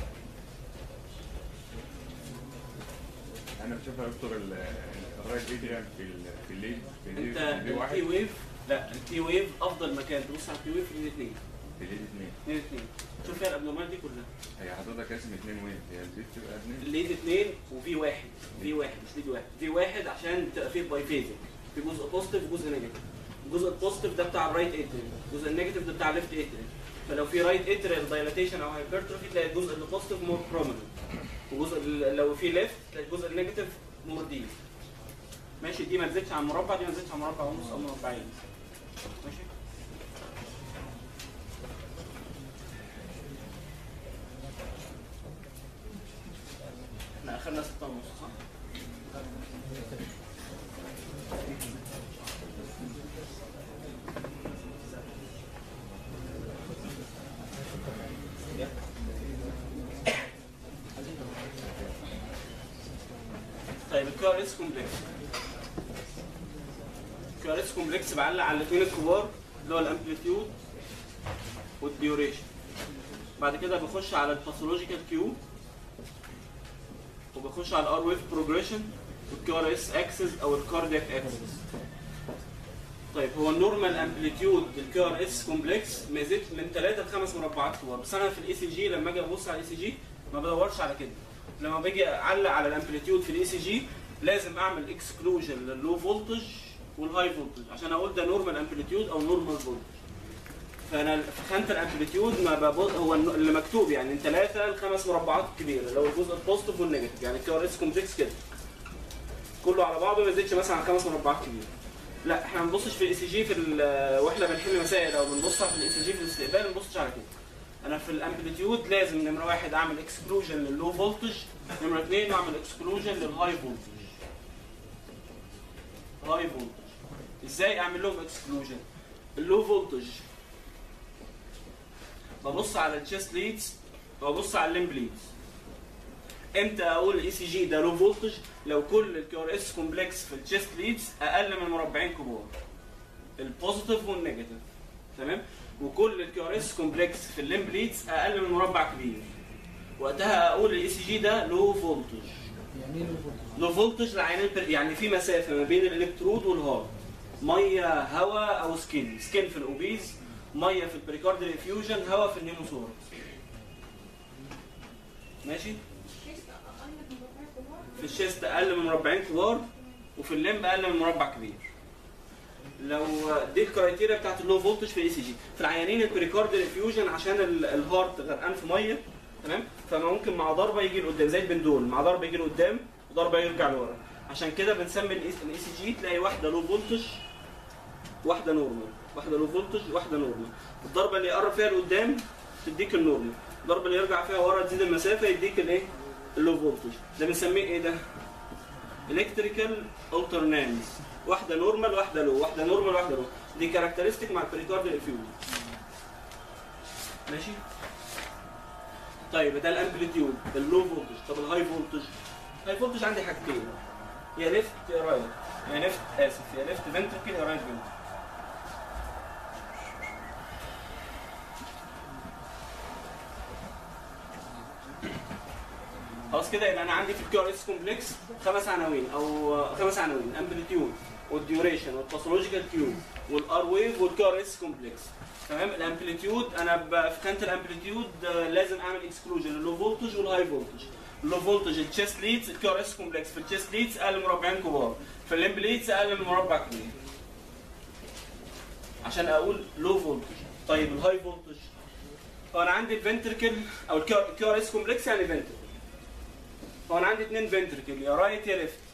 انا بشوف يا دكتور الرايت ادريان في الليد انت في واحد التي ويف، لا التي ويف افضل مكان تبص على التي ويف في الاثنين. في الليد اثنين. الاثنين شوف فيها الابنورمال دي كلها. هي حضرتك راسم اثنين وين؟ هي البيت تبقى اثنين؟ الليد اثنين وفي واحد، في واحد مش ليد واحد، في واحد عشان تبقى فيه باي فيزنج، في جزء بوزيتيف وجزء نيجاتيف. الجزء البوزيتيف ده بتاع الرايت اتريال، الجزء النيجاتيف ده بتاع الليفت اتريال. فلو في رايت اتريال دايلاتيشن او هايبرتروفي تلاقي الجزء اللي بوزيتيف مور بروميننت، وجزء لو في ليفت تلاقي الجزء النيجاتيف مور ديب. ماشي، دي ما تزيدش عن مربع، دي ما تزيدش عن مربع ونص او مربعين. ماشي. احنا اخرنا 6:30 صح؟ طيب الكيو ار اس كومبلكس. الكيو ار اس كومبلكس بعلق على الاثنين الكبار اللي هو الامبليتيود والديوريشن. بعد كده بخش على الباثولوجيكال كيو، وبخش على الار ويف بروجريشن والكيو ار اس اكسس او الكاردياك اكسس. طيب هو النورمال امبليتيود الكيو ار اس كومبلكس ما يزيدش من 3 ل 5 مربعات كبار، بس انا في الاي سي جي لما اجي ابص على الاي سي جي ما بدورش على كده. لما باجي اعلق على الامبليتيود في الاي سي جي لازم اعمل اكسكلوجن لللو فولتج والهاي فولتج عشان اقول ده نورمال امبليتيود او نورمال فولتج. فانا في خانه الامبليتيود ما هو اللي مكتوب يعني من 3 ل 5 مربعات كبيره اللي هو الجزء البوزيتيف والنيجاتيف، يعني الكيو ار اس كومبلكس كده كله على بعضه ما يزيدش مثلا عن 5 مربعات كبيره. لا احنا ما بنبصش في الاي سي جي واحنا بنحل مسائل او بنبص في الاي سي جي في الاستقبال ما بنبصش على كده. انا في الامبليتيود لازم نمره واحد اعمل اكسكلوجن لللو فولتج، نمره اثنين اعمل اكسكلوجن للهاي فولتج. هاي فولتج ازاي اعمل لهم اكسكلوجن؟ اللو فولتج ببص على التشيست ليدز وببص على الليمب ليدز. امتى اقول الاي سي جي ده لو فولتج؟ لو كل الكيو ار اس كومبلكس في التشيست ليدز اقل من مربعين كبار، البوزيتيف والنيجاتيف، تمام؟ وكل الكيو ار اس كومبلكس في الليمب ليدز اقل من مربع كبير. وقتها اقول الاي سي جي ده لو فولتج. يعني ايه لو فولتج؟ لو فولتج لعينين يعني في مسافه ما بين الالكترود والهارت، ميه هواء او سكين في الاوبيز، ميه في البريكارديال انفيوجن، هواء في النيموثوركس. ماشي؟ في الشيست اقل من مربعين كبار وفي الليمب اقل من مربع كبير. لو دي الكرايتيريا بتاعت اللو فولتج في الاي سي جي. في العيانين البريكارديال انفيوجن عشان الهارت غرقان في ميه، تمام؟ فممكن مع ضربه يجي لقدام زي البندول، مع ضربه يجي لقدام وضربه يرجع لورا. عشان كده بنسمي الاي سي جي تلاقي واحده لو فولتج واحده نورمال، واحده لو فولتج واحده نورمال. الضربه اللي يقرب فيها لقدام تديك النورمال، الضربه اللي يرجع فيها ورا تزيد المسافه يديك الايه؟ اللو فولتج. ده بنسميه ايه ده؟ الكتريكال الترنانس. واحده نورمال واحده لو، واحده نورمال واحده لو. دي كاركترستيك مع البريكارديال انفيوجن. ماشي؟ طيب ده الامبليتيود اللو فولتج. طب الهاي فولتج؟ الهاي فولتج عندي حاجتين، يا ليفت يا رايت، يا ليفت اسف يا ليفت فنتركل يا رايت فنتركل. خلاص كده يبقى انا عندي في الكيو ار اس كومبلكس 5 عناوين او 5 عناوين: امبليتيود والديوريشن والباثولوجيكال كيو والار ويف والكيو ار اس كومبلكس. تمام؟ الامبليتيود انا في خانه الامبليتيود لازم اعمل اكسكلوجن للو فولتج والهاي فولتج. اللو فولتج التشيست ليدز، الكيو ار اس كومبلكس في التشيست ليدز اقل من مربعين كبار، في الليمب ليدز اقل من مربع كبير عشان اقول لو فولتج. طيب الهاي فولتج؟ هو انا عندي الفنتركل او الكيو ار اس كومبلكس يعني فنتركل. هو انا عندي 2 فنتركل، يا رايت يا ليفت.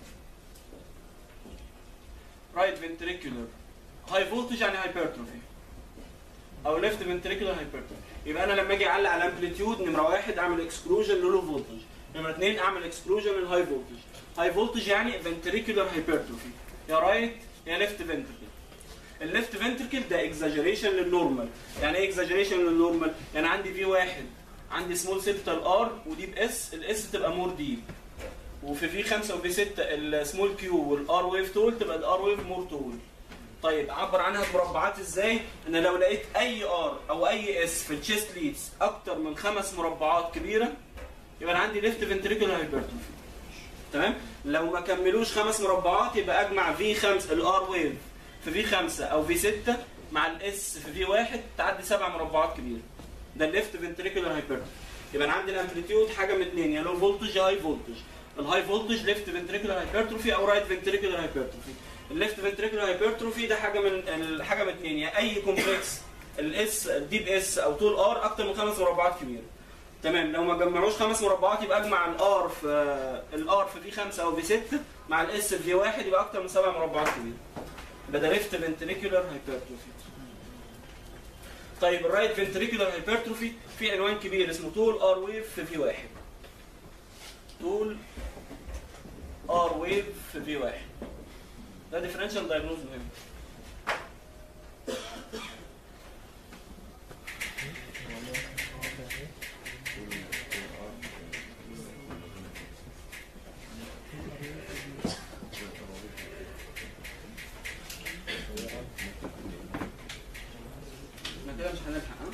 رايت فنتريكولر هاي فولتج يعني هايبرتروفي، او ليفت فنتريكولر هايبرتروفي. يبقى انا لما اجي اعلق على الامبليتيود نمره واحد اعمل اكسكلوجن للو فولتج، نمره اثنين اعمل اكسكلوجن للهاي فولتج. هاي فولتج يعني فنتريكولر هايبرتروفي، يا رايت يا ليفت فنتركل. الليفت فنتركل ده اكزاجريشن للنورمال. يعني ايه اكزاجريشن للنورمال؟ يعني عندي في واحد عندي سمول سيبتال ار وديب اس، الاس تبقى مور ديب، وفي 5 وفي 6 السمول كيو والار ويف تول تبقى الار ويف مور تول. طيب اعبر عنها بمربعات ازاي؟ ان لو لقيت اي ار او اي اس في التشيست ليدز اكتر من 5 مربعات كبيره يبقى انا عندي ليفت فنتريكولار هايبرتروفي. تمام؟ لو ما كملوش 5 مربعات يبقى اجمع في 5 الار ويف في في 5 او في 6 مع الاس في في 1 تعدي 7 مربعات كبيره. ده الليفت فنتريكولار هايبرتروفي. يبقى انا عندي الامبليتيود حاجه من اثنين، يا لو فولتج يا هاي فولتج. الهاي فولتج ليفت فنتريكولار هايبرتروفي او رايت فنتريكولار هايبرتروفي. الليفت فنتريكولار هايبرتروفي ده حاجه من اثنين، يا اي كومبلكس الاس الديب اس او طول ار اكتر من 5 مربعات كبيره. تمام؟ لو ما جمعوش 5 مربعات يبقى اجمع الار في 5 او في 6 مع الاس في 1 يبقى اكتر من 7 مربعات كبيره. يبقى ده ليفت فنتريكولار هايبرتروفي. طيب الرايت فنتريكولار هايبرتروفي في عنوان كبير اسمه طول ار ويف في 1. طول ار ويف في 1. ده ديفرنشال دايجنوز مهم. احنا كده مش هنلحق ها؟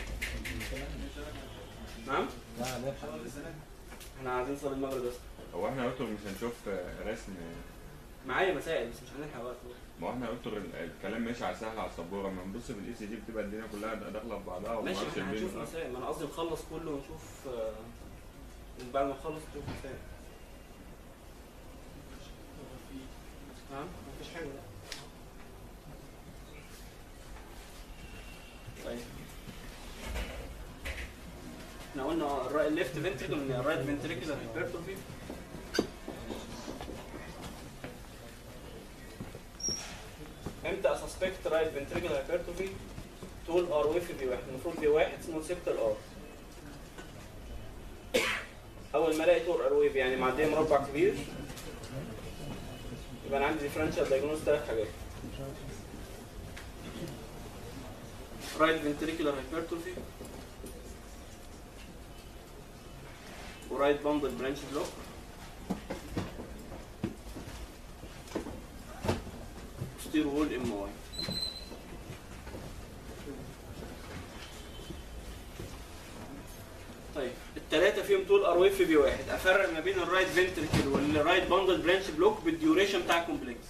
نعم؟ لا هنلحق. احنا عايزين نصلي المغرب بس. هو احنا قلتوا مش هنشوف رسم؟ معايا مسائل بس مش هنلحق وقت. ما احنا قلتوا الكلام ماشي على سهل على السبوره، ما نبص في الاي سي دي بتبقى الدنيا كلها داخله في بعضها وما ماشي نعرفش احنا هنشوف البين. مسائل، ما انا قصدي نخلص كله ونشوف بعد ما نخلص نشوف مسائل. نعم؟ مفيش حاجة. طيب احنا قلنا الليفت فنتريكل من الرايت فنتريكولار هايبرتروفي. امتى اسسبكت رايت فنتريكولار هايبرتروفي؟ طول ار ويف في 1. المفروض في 1 سمول سيبتال ار. اول ما الاقي طول ار ويف يعني معديه مربع كبير يبقى انا عندي ديفرنشال دايجنوز 3 حاجات. رايت فنتريكولار هايبرتروفي ورايت باندل برانش بلوك ستير وول ام واي. طيب الثلاثه فيهم طول ار ويف في 1. افرق ما بين الرايت فنتريكل والرايت باندل برانش بلوك بالديوريشن بتاع الكومبلكس.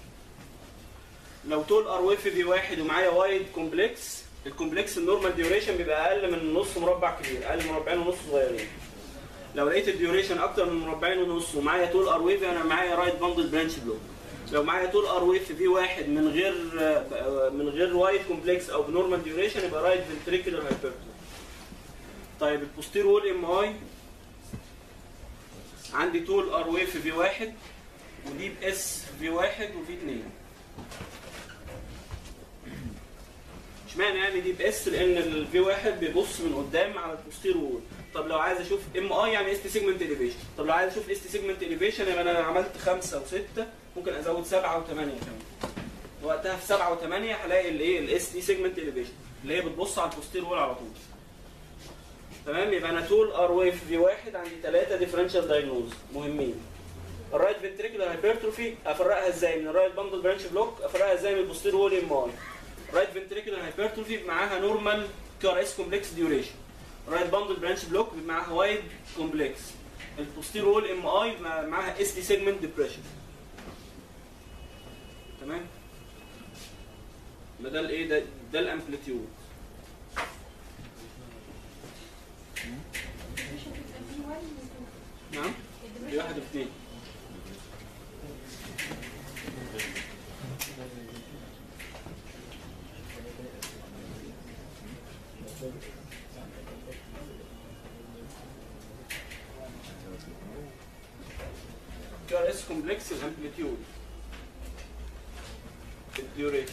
لو طول ار ويف في 1 ومعايا وايد كومبلكس، الكومبلكس النورمال ديوريشن بيبقى اقل من نص مربع كبير، اقل من مربعين ونص صغيرين. لو لقيت الديوريشن اكتر من مربعين ونص ومعايا طول ار ويف انا معايا رايت باندل برانش بلوك. لو معايا طول ار ويف في 1 من غير وايد كومبلكس او بنورمال ديوريشن يبقى رايت فنتريكولار هايبرتروفي. طيب البوستير وول ام اي عندي طول ار ويف في 1 وديب اس في 1 وفي 2. اشمعنى يعني ديب اس؟ لان الفي 1 بيبص من قدام على البوستير وول. طب لو عايز اشوف ام اي يعني اس تي سيجمنت اليفيشن. طب لو عايز اشوف اس تي سيجمنت اليفيشن يبقى انا عملت 5 و6 ممكن ازود 7 و8 كمان. وقتها في 7 و8 هلاقي الايه الاس تي سيجمنت اليفيشن اللي هي بتبص على البوستير وول على طول. تمام؟ يبقى انا طول ار ويف في 1 عندي 3 ديفرنشال دايجنوز مهمين. الرايت فنتريكولار هايبرتروفي افرقها ازاي من الرايت باندل برانش بلوك؟ افرقها ازاي من البوستير وول ام اي؟ رايت فنتريكولار هايبرتروفي معاها نورمال كيو ار اس كومبلكس ديوريشن. رايت باندل برانش بلوك معاها وايد كومبلكس. البوستير وول ام اي معاها اس تي سيجمنت ديبريشن. تمام؟ ده الايه ده الامبليتيود. نعم؟ في 1 و2. كيو ار اس كومبلكس الامبليتيود الديوريشن.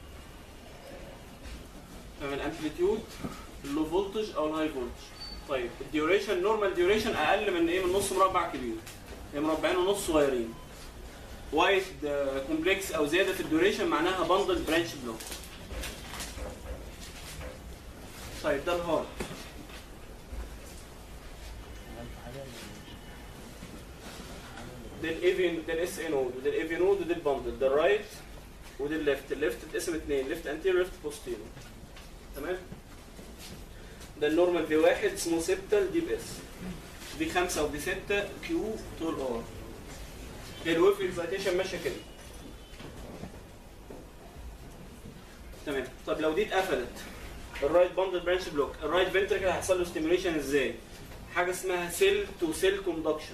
تمام؟ الامبليتيود اللو فولتج او الهاي فولتج. طيب الديوريشن نورمال ديوريشن اقل من ايه؟ من نص مربع كبير، هي مربعين ونص صغيرين. وايد كومبلكس او زياده في الديوريشن معناها باندل برانش بلوك. طيب ده الهارت. ده الاي ده الاس اي نود، وده الاي في نود، وده البندل، ده الرايت وده الليفت. الليفت اتقسم اثنين، ليفت انتيريور ليفت بوستيريور. تمام؟ ده النورمال في واحد اسمه سبتال دي باس. دي 5 ودي 6 كيو طول ار. الويف اكسايتيشن ماشيه كده. تمام. طب لو دي اتقفلت الرايت باندل برانش بلوك، الرايت فنتركل هيحصل له ستيميوليشن ازاي؟ حاجه اسمها سيل تو سيل كوندكشن.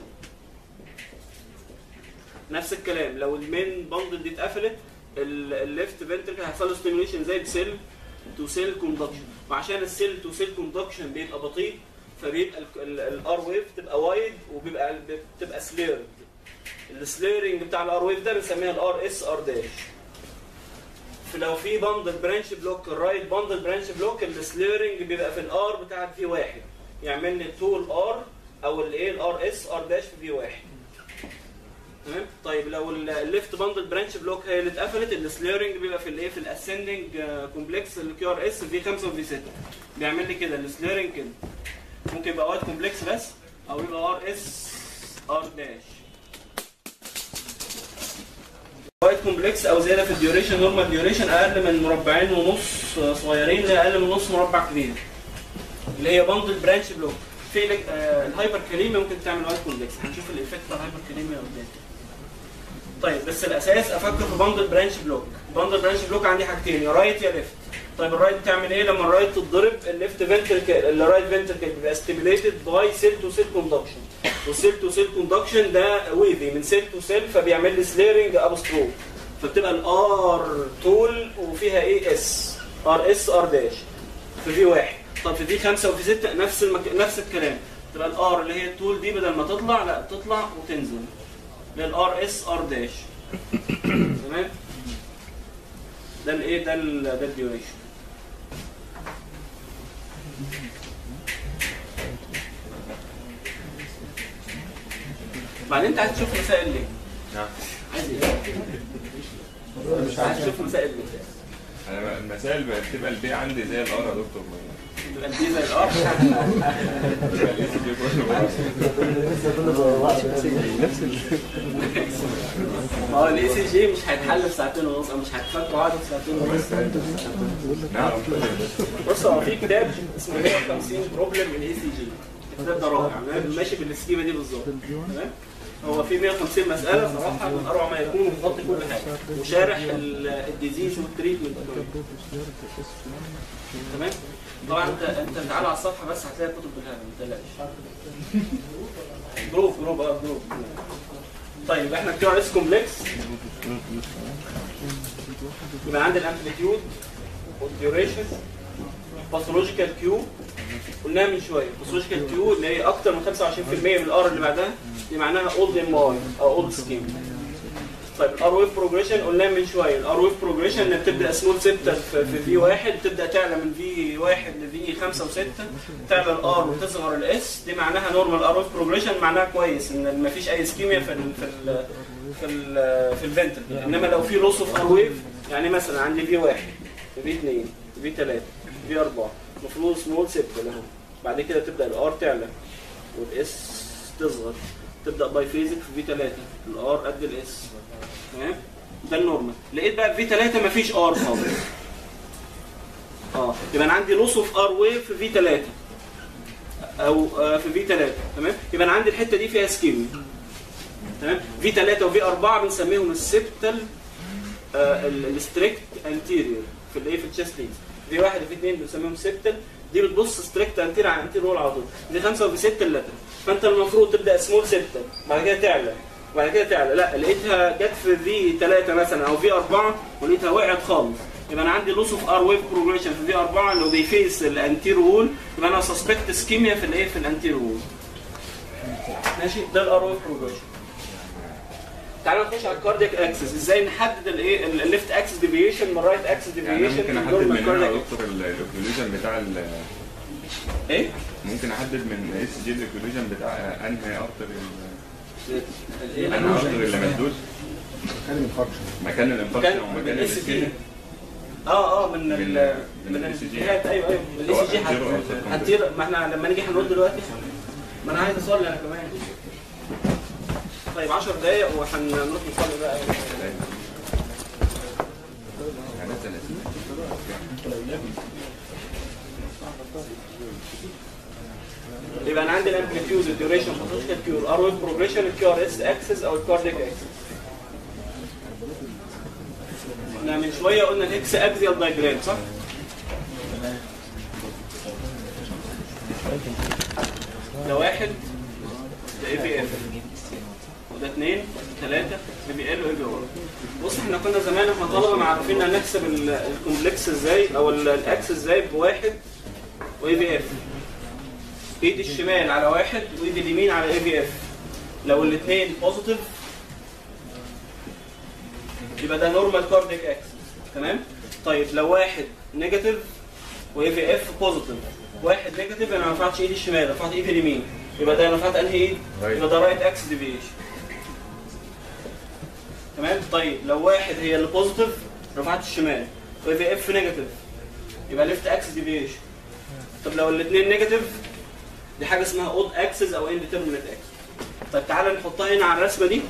نفس الكلام لو المين باندل دي اتقفلت الليفت فنتركل هيحصل له ستيميوليشن ازاي؟ بسيل تو سيل كوندكشن. وعشان السيل تو سيل كوندكشن بيبقى بطيء فبيبقى الار ويف تبقى وايد بتبقى سليرد. السليرنج بتاع الار ويف ده بنسميها الار اس ار داش. فلو في باندل برانش بلوك الرايت باندل برانش بلوك السليرنج بيبقى في الار بتاعت في واحد، يعمل لي طول ار او الايه الار اس ار داش في في واحد. تمام؟ طيب لو الليفت باندل برانش بلوك هي اللي اتقفلت السليرنج بيبقى في الايه في الاسندنج كومبلكس الكيو ار اس في 5 وفي 6. بيعمل لي كده السليرنج كده. ممكن يبقى وايت كومبلكس بس او يبقى ار اس ار داش. وايت كومبلكس او زياده في الديوريشن، نورمال ديوريشن اقل من مربعين ونص صغيرين لاقل من نص مربع كبير اللي هي باندل برانش بلوك. في الهايبر كاليميا ممكن تعمل وايت كومبلكس، هنشوف الايفكت بتاع الهايبر كاليميا قدام. طيب بس الاساس افكر في باندل برانش بلوك. باندل برانش بلوك عندي حاجتين يا رايت يا ليفت. طيب الرايت بتعمل ايه؟ لما الرايت تتضرب الليفت فنتركل الرايت فنتركل بيبقى ستيميوليتد باي سيل تو سيل كوندكشن. والسيل تو سيل كوندكشن ده ويفي من سيل تو سيل فبيعمل لي سليرنج اب ستروك. فبتبقى الار طول وفيها ايه اس ار اس ار داش في في واحد. طب في في 5 وفي 6 نفس الكلام. تبقى الار اللي هي الطول دي بدل ما تطلع لا تطلع وتنزل للار اس ار داش. تمام؟ ده الايه ده الديوريشن. بعدين انت عايز تشوف مسائل ليه؟ نعم. عايز ايه؟ مش عايز تشوف مسائل ليه؟ انا المسائل بتبقى البي عندي زي الار يا دكتور. تبقى البي زي الار. ما هو الاي سي جي مش هيتحل في ساعتين ونص او مش هتفكوا قعدوا في ساعتين ونص. نعم. بص هو في كتاب اسمه 150 بروبلم من الاي سي جي. الكتاب ده رائع ماشي بالسكيمه دي بالظبط. تمام؟ هو في 150 مساله صراحه من اروع ما يكون ومغطي كل حاجه وشارح الديزيز والتريتمنت. تمام؟ طبعا انت تعالى على الصفحه بس هتلاقي كتب بالهبل ما تقلقش. جروب. طيب احنا كيو ار اس كومبلكس يبقى عندي الامبليتيود والديوريشن باثولوجيكال كيو قلناها من شويه. باثولوجيكال كيو اللي هي اكتر من 25% من الار اللي بعدها دي معناها اولد ام اي او اولد سكيم. طيب الار ويف بروجريشن قلناه من شويه. الار ويف بروجريشن اللي بتبدا سمول 6 في في 1 تبدا تعلى من في 1 لفي 5 و6 تعلى الار وتصغر الاس. دي معناها نورمال ار ويف بروجريشن معناها كويس ان ما فيش اي سكيميا في الفنتركل. انما لو في لوس اوف ار ويف يعني مثلا عندي في 1 في 2 في 3 في 4 المفروض سمول 6 اهو. بعد كده تبدا الار تعلى والاس تصغر تبدا باي فيزك في في 3 الار قد الاس. تمام؟ ده النورمال. لقيت بقى في 3 مفيش ار خالص. يبقى انا عندي لوس اوف ار ويف في في 3 او في في 3. تمام؟ يبقى انا عندي الحته دي فيها سكيمي. تمام؟ في 3 وفي 4 بنسميهم السبتال الستريكت انتيريور في الايه في التشست لينز. في 1 وفي 2 بنسميهم سبتال. دي بتبص ستريكت انتير على انتير وول على طول. دي 5 وفي 6 اللاترال. فانت المفروض تبدا سمول 6 بعد كده تعلى وبعد كده تعلى. لا لقيتها جت في في 3 مثلا او في 4 ولقيتها وقعت خالص. يبقى انا عندي لوس اوف ار ويف بروجريشن في في 4 لو بيفيس الانتير وول يبقى انا سسبكت سكيميا في الايه في الانتير وول. ماشي؟ ده الار ويف بروجريشن. تعالى نخش على الكاردياك اكسس. ازاي نحدد الايه الليفت اكسس ديفيشن من الرايت اكسس ديفيشن؟ يعني ممكن احدد من هنا يا دكتور الاوكلوجن بتاع ايه؟ ممكن احدد من اس جي الاوكلوجن بتاع انهي ارتر اللي مسدود مكان الانفكشن ومكان السكين. من الاتجاهات. ايوه الاي سي جي هتطير. ما احنا لما نيجي هنقول دلوقتي، ما انا عايز اصلي انا كمان. طيب 10 دقايق وهنروح نصلي بقى. يبقى انا عندي الامبليتيود، الديوريشن، بوتنشال كيور، ار ويف بروجريشن، الكيو ار اس اكسس او الكارديك اكسس. احنا من شويه قلنا الاكس اكزيال دايجرام صح؟ ده 1 ده اي بي اف، وده 2 3 اي بي ال واي بي ار. بص احنا كنا زمان احنا طلبه عارفين هنحسب الكومبلكس ازاي او الاكس ازاي بواحد واي بي اف. ايد الشمال على 1 وايد اليمين على اي بي اف. لو الاثنين بوزيتيف يبقى ده نورمال كارديك اكسس، تمام؟ طيب لو واحد نيجاتيف واي بي اف بوزيتيف، واحد نيجاتيف انا ما رفعتش ايدي الشمال، رفعت ايدي اليمين، يبقى ده انا رفعت انهي ايد؟ يبقى ده رايت اكسس ديفيشن، تمام؟ طيب لو واحد هي اللي بوزيتيف رفعت الشمال، واي بي اف نيجاتيف، يبقى ليفت اكسس ديفيشن. طب لو الاثنين نيجاتيف دي حاجه اسمها اود اكسس او انديترمينت اكسس. طيب تعالى نحطها هنا على الرسمه دي.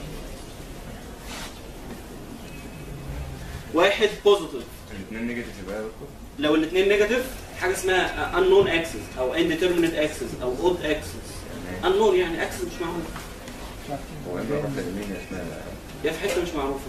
واحد بوزيتيف، الاثنين نيجاتيف يبقى لو الاثنين نيجاتيف حاجه اسمها unknown axis او indeterminate axis او odd axis. unknown يعني axis مش معروف. هو اما رحت اليمين اسمها يا في حته مش معروفه.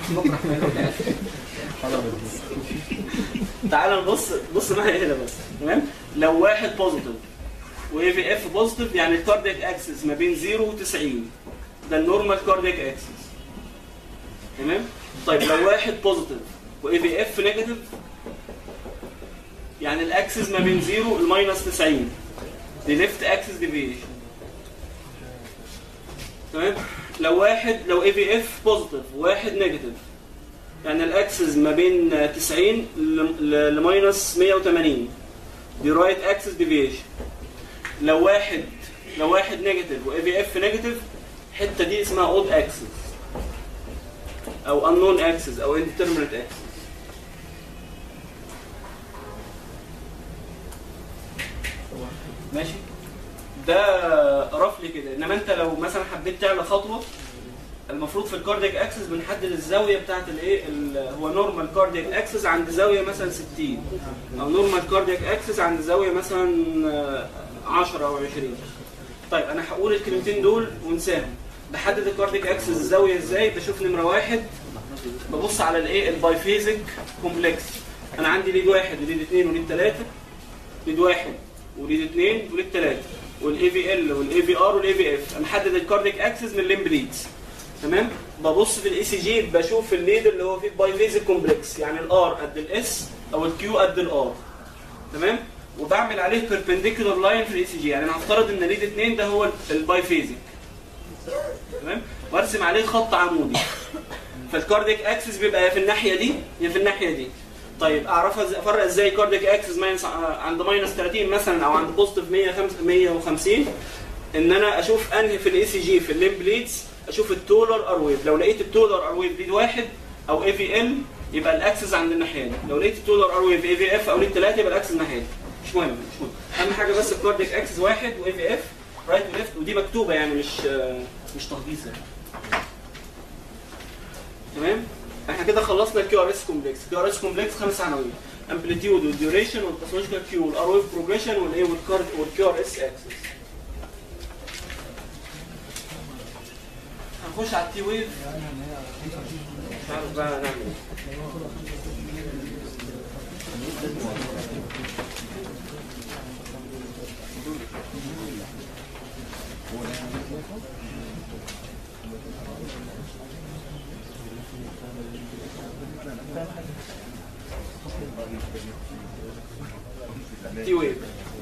تعال بص معايا هنا بس، تمام؟ لو واحد بوزيتيف واي في اف بوزيتيف يعني الكاردياك اكسس ما بين 0 و 90، ده النورمال كاردياك اكسس، تمام؟ طيب لو واحد بوزيتيف واي في اف نيجاتيف يعني الاكسس ما بين 0 لماينس 90، دي ليفت اكسس ديفيشن، تمام؟ لو اي في اف بوزيتيف وواحد نيجاتيف يعني الاكسس ما بين 90 لماينس 180، دي رايت اكسس ديفيشن. لو واحد نيجاتيف واي في اف نيجاتيف الحته دي اسمها اود اكسس او unknown axis او indeterminate axis. ماشي؟ ده رفلي كده. انما انت لو مثلا حبيت تعمل خطوه، المفروض في الكاردياك اكسس بنحدد الزاويه بتاعت الايه، هو نورمال كاردياك اكسس عند زاويه مثلا 60 او نورمال كاردياك اكسس عند زاويه مثلا 10 او 20. طيب انا هقول الكلمتين دول ونساهم. بحدد الكارديك اكسس الزاويه ازاي؟ بشوف نمره واحد ببص على الايه البايفيزيك كومبلكس. انا عندي ليد واحد وليد اثنين وليد ثلاثه، ليد واحد وليد اثنين وليد ثلاثه، والاي في ال والاي في ار والاي في اف. انا محدد الكارديك اكسس من الليمب ليدز، تمام؟ ببص في الاي سي جي بشوف الليد اللي هو فيه البايفيزيك كومبلكس، يعني الار قد الاس او الكيو قد الار، تمام؟ وبعمل عليه بيربنديكولار لاين في الاي سي جي. يعني انا هفترض ان ليد اثنين ده هو البايفيزيك، تمام؟ وارسم عليه خط عمودي. فالكارديك اكسس بيبقى يا في الناحيه دي يا في الناحيه دي. طيب افرق ازاي كارديك اكسس عند ماينس 30 مثلا او عند بوزيتيف 150؟ ان انا اشوف انهي في الاي سي جي في الليمب ليدز، اشوف التولر ار ويف. لو لقيت التولر ار ويف ليد واحد او اي في ال يبقى الاكسس عند الناحيه دي. لو لقيت التولر ار ويف اي في اف او ليد 3 يبقى الاكسس الناحيه دي. مش مهم. اهم حاجه بس الكارديك اكسس واحد واي في اف رايت وليفت، ودي مكتوبه يعني مش تهديس يعني. تمام؟ احنا كده خلصنا الكيو ار اس كومبلكس. الكيو ار اس كومبلكس 5 عناوين: امبليتيود والديوريشن والباثولوجيكال كيو والار ويف بروجريشن والايه والكيو ار اس اكسس. هنخش على التي ويف. مش عارف بقى نعمل ايه. تي ويف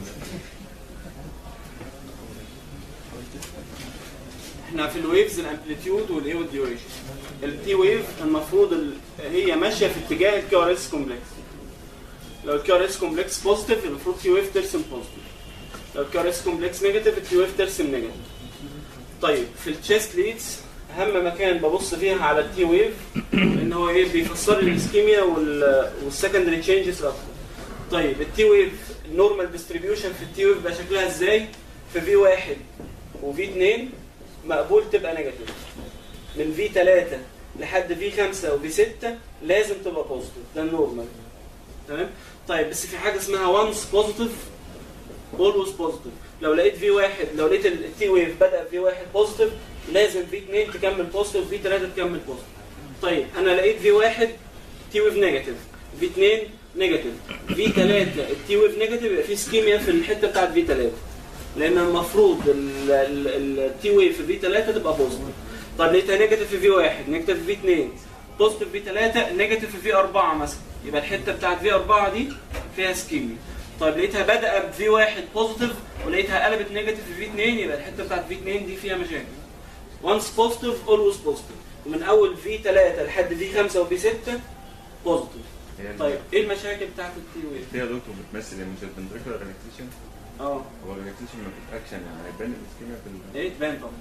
احنا في الويفز الامبليتيود والايه والديوريشن. التي ويف المفروض هي ماشيه في اتجاه الكيو ار اس كومبلكس. لو الكيو ار اس كومبلكس بوزيتيف المفروض تي ويف ترسم بوزيتيف. لو الكيو ار اس كومبلكس نيجاتيف التي ويف ترسم نيجاتيف. طيب في التشيست ليدز اهم مكان ببص فيها على التي ويف ان هو ايه بيفسر لي الاسكيميا والسكندري تشينجز اكتر. طيب التي ويف النورمال ديستريبيوشن في التي ويف بقى شكلها ازاي؟ في في 1 وفي 2 مقبول تبقى نيجاتيف، من في 3 لحد في 5 وفي 6 لازم تبقى بوزيتيف، ده النورمال. تمام؟ طيب بس في حاجه اسمها وانس بوزيتيف اولويز بوزيتيف. لو لقيت في 1 لو لقيت التي ويف بدا في 1 بوزيتيف لازم في 2 تكمل بوزيتيف وفي 3 تكمل بوزيتيف. طيب انا لقيت في 1 تي ويف نيجاتيف، في 2 نيجاتيف، في 3 التي ويف نيجاتيف، يبقى في سكيميا في الحته بتاعت في 3 لان المفروض التي ويف في 3 تبقى بوزيتيف. طب لقيتها نيجاتيف في 1 نيجاتيف في 2 بوزيتيف في 3 نيجاتيف في 4 مثلا، يبقى الحته بتاعت في 4 دي فيها سكيميا. طيب لقيتها بدأ بفي 1 بوزيتيف ولقيتها قلبت نيجاتيف في 2 يبقى الحته بتاعت في 2 دي فيها مشاكل. وانس بوزيتيف اولويز بوزيتيف، ومن اول في 3 لحد في 5 وفي 6 بوزيتيف. طيب ايه المشاكل بتاعت التي ويف؟ هي دكتور بتمثل مش الفنتريكولار ريلاكسيشن؟ اه هو الريلاكسيشن ما فيش اكشن يعني هيبان الاسكيميا في ايه تبان طبعا.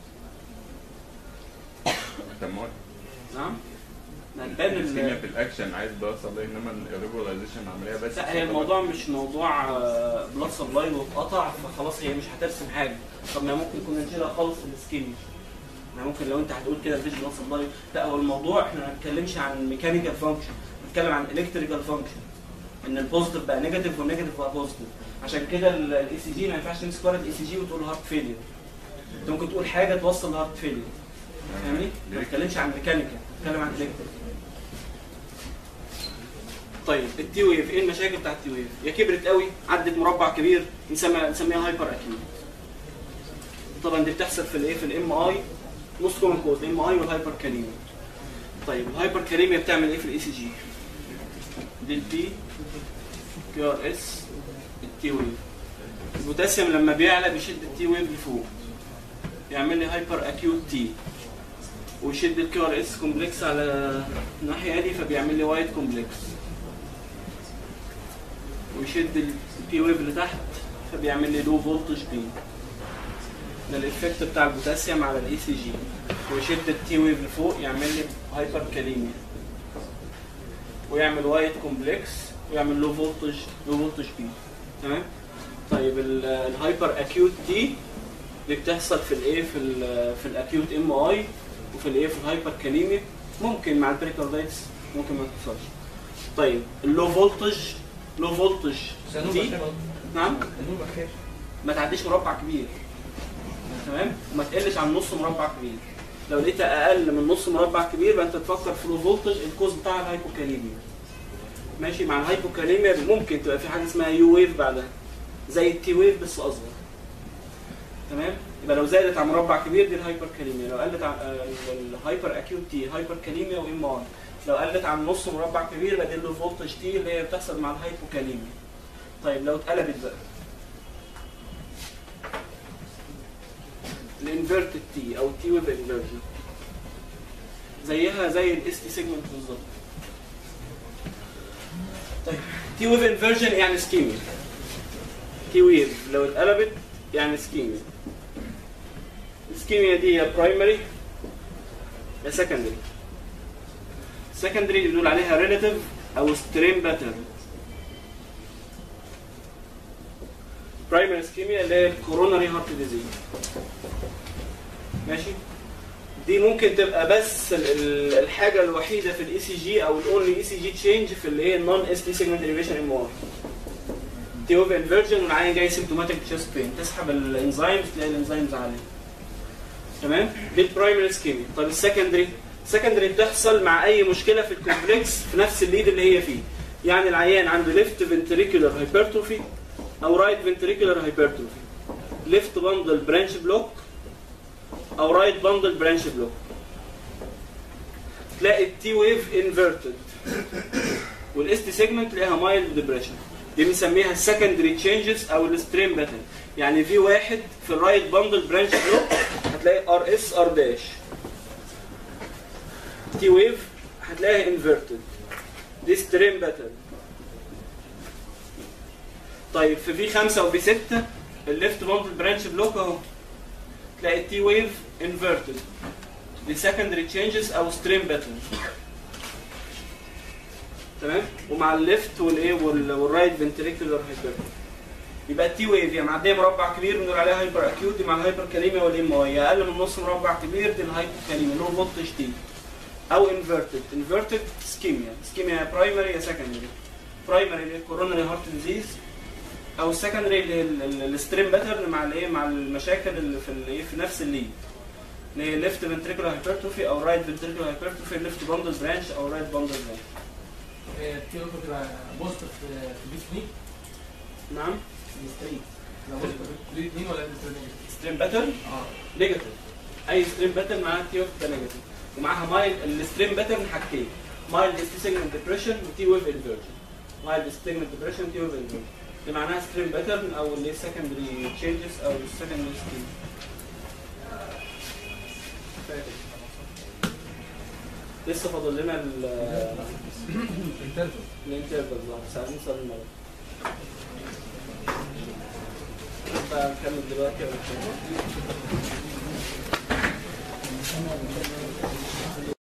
التمويل. نعم هتبان الاسكيميا في الاكشن عايز بوصل ليه، انما الريجولاريزيشن عمليه بس. لا هي الموضوع مش موضوع بلاد سبلاي واتقطع فخلاص هي مش هترسم حاجه. طب ما ممكن كنا نشيلها خالص في الاسكيميا. ممكن لو انت هتقول كده مفيش بلاد سبلاي، لا هو الموضوع احنا ما بنتكلمش عن ميكانيكال فانكشن، بنتكلم عن الكتريكال فانكشن. ان البوزيتيف بقى نيجاتيف والنيجاتيف بقى بوزيتيف. عشان كده الاي سي جي ما ينفعش تمسك ورقه الاي سي جي وتقول هارت فيلير. انت ممكن تقول حاجه توصل لهارت فيلير. فاهمني؟ ما بنتكلمش عن ميكانيكال، بنتكلم عن الكتريكال. طيب التي ويف ايه المشاكل بتاعت التي ويف؟ يا كبرت قوي عدت مربع كبير نسميها هايبر اكيوت. طبعا دي بتحصل في الايه في الام اي نص كومن كود الام اي والهايبر كاليميا. طيب الهايبر كاليميا بتعمل ايه في الاي سي جي؟ دي البي كيو ار اس التي ويف. البوتاسيوم لما بيعلى بيشد التي ويف لفوق يعمل لي هايبر اكيوت تي، ويشد الكيو ار اس كومبلكس على الناحيه دي فبيعمل لي وايت كومبلكس، ويشد البي ويف لتحت فبيعمل لي لو فولتج بي. ده الايفكت بتاع البوتاسيوم على الاي سي جي. ويشد التي ويف لفوق يعمل لي هايبر كاليميا ويعمل وايت كومبلكس ويعمل لو فولتج بي. تمام؟ طيب الهايبر اكيوت تي دي بتحصل في الايه في الاكيوت ام اي وفي الايه في الهايبر كاليميا، ممكن مع البريكاردايتس ممكن ما تحصلش. طيب اللو فولتج دي نعم ما تعديش مربع كبير. تمام؟ وما تقلش عن نص مربع كبير. لو لقيتها اقل من نص مربع كبير يبقى انت تفكر في لو فولتج الكوز بتاع الهايبوكاليميا. ماشي؟ مع الهايبوكاليميا ممكن تبقى في حاجه اسمها يو ويف بعدها زي التي ويف بس اصغر. تمام؟ يبقى لو زادت عن مربع كبير دي الهايبر كاليميا، لو قلت عن الهايبر اكيوت تي هايبر كاليميا وام اي، لو قلت عن نص مربع كبير يبقى دي اللو فولتج تي اللي هي بتحصل مع الهايبوكاليميا. طيب لو اتقلبت بقى الانفيرتد تي او التي ويف انفيرجن زيها زي الاس تي سيجمنت بالظبط. طيب تي ويف انفيرجن يعني سكيميا. تي ويف لو اتقلبت يعني سكيميا. السكيميا دي يا برايمري يا سكندري. سكندري بنقول عليها ريلاتيف او ستريم باترن. برايمري سكيميا اللي هي كوروناري هارت ديزيز. ماشي؟ دي ممكن تبقى بس الحاجه الوحيده في الاي سي جي او الاونلي اي سي جي تشينج في اللي هي النون اس تي سيجمنت اليفيشن ام ار. تي ويف انفيرجن والعين جاي سيمتوماتيك تشيست بين، تسحب الانزيمز تلاقي الانزيمز عاليه. تمام؟ دي البرايمري سكيميا. طب السكندري بتحصل مع اي مشكله في الكومبلكس في نفس الليد اللي هي فيه. يعني العيان عنده ليفت فنتريكولار هايبرتروفي او رايت فنتريكولار هايبرتروفي، ليفت باندل برانش بلوك او رايت باندل برانش بلوك. تلاقي التي ويف انفيرتد والاس تي سيجمنت تلاقيها مايلد ديبريشن. دي بنسميها السكندري تشينجز او الستريم باترن. يعني في واحد في الرايت باندل برانش بلوك هتلاقي ار اس ار داش. تي ويف هتلاقيها انفيرتد. دي ستريم باترن. طيب في 5 وفي 6 الليفت باندل برانش بلوك اهو تلاقي التي ويف انفيرتد لسكندري تشينجز او ستريم باترن. تمام؟ ومع الليفت والايه والرايت فنتريكولار هايبرتروفي. يبقى التي ويف يعني معديه مربع كبير بنقول عليها هايبر اكيوت، دي مع الهايبر كاليميا والام واي، اقل من نص مربع كبير دي الهايبر كاليميا اللي هو فولتج تي. او انفيرتد سكيميا برايمري يا سكندري. برايمري اللي هي كوروناري هارت ديزيز، او السكندري اللي الستريم باترن مع الايه مع المشاكل اللي في الايه في نفس الليد، اللي هي ليفت فنتريكولار هايبرتروفي او رايت فنتريكولار هايبرتروفي، ليفت باندل برانش او رايت باندل برانش. التي ممكن تبقى بوست في بي 3. نعم. الستريم بي 2 ولا ستريم باترن نيجاتيف. اي ستريم باترن معاها تي ويف نيجاتيف، ومعاها مايل. الستريم باترن حاجتين، مايل سيجمنت ديبريشن وتي ويف انفيرجن. مايل سيجمنت ديبريشن وتي ويف انفيرجن اللي معناها ستريم باترن او اللي سكندري تشينجز او السكندري ستريم. لسه فاضل لنا الانترفال ساعة المرة. نكمل دلوقتي ولا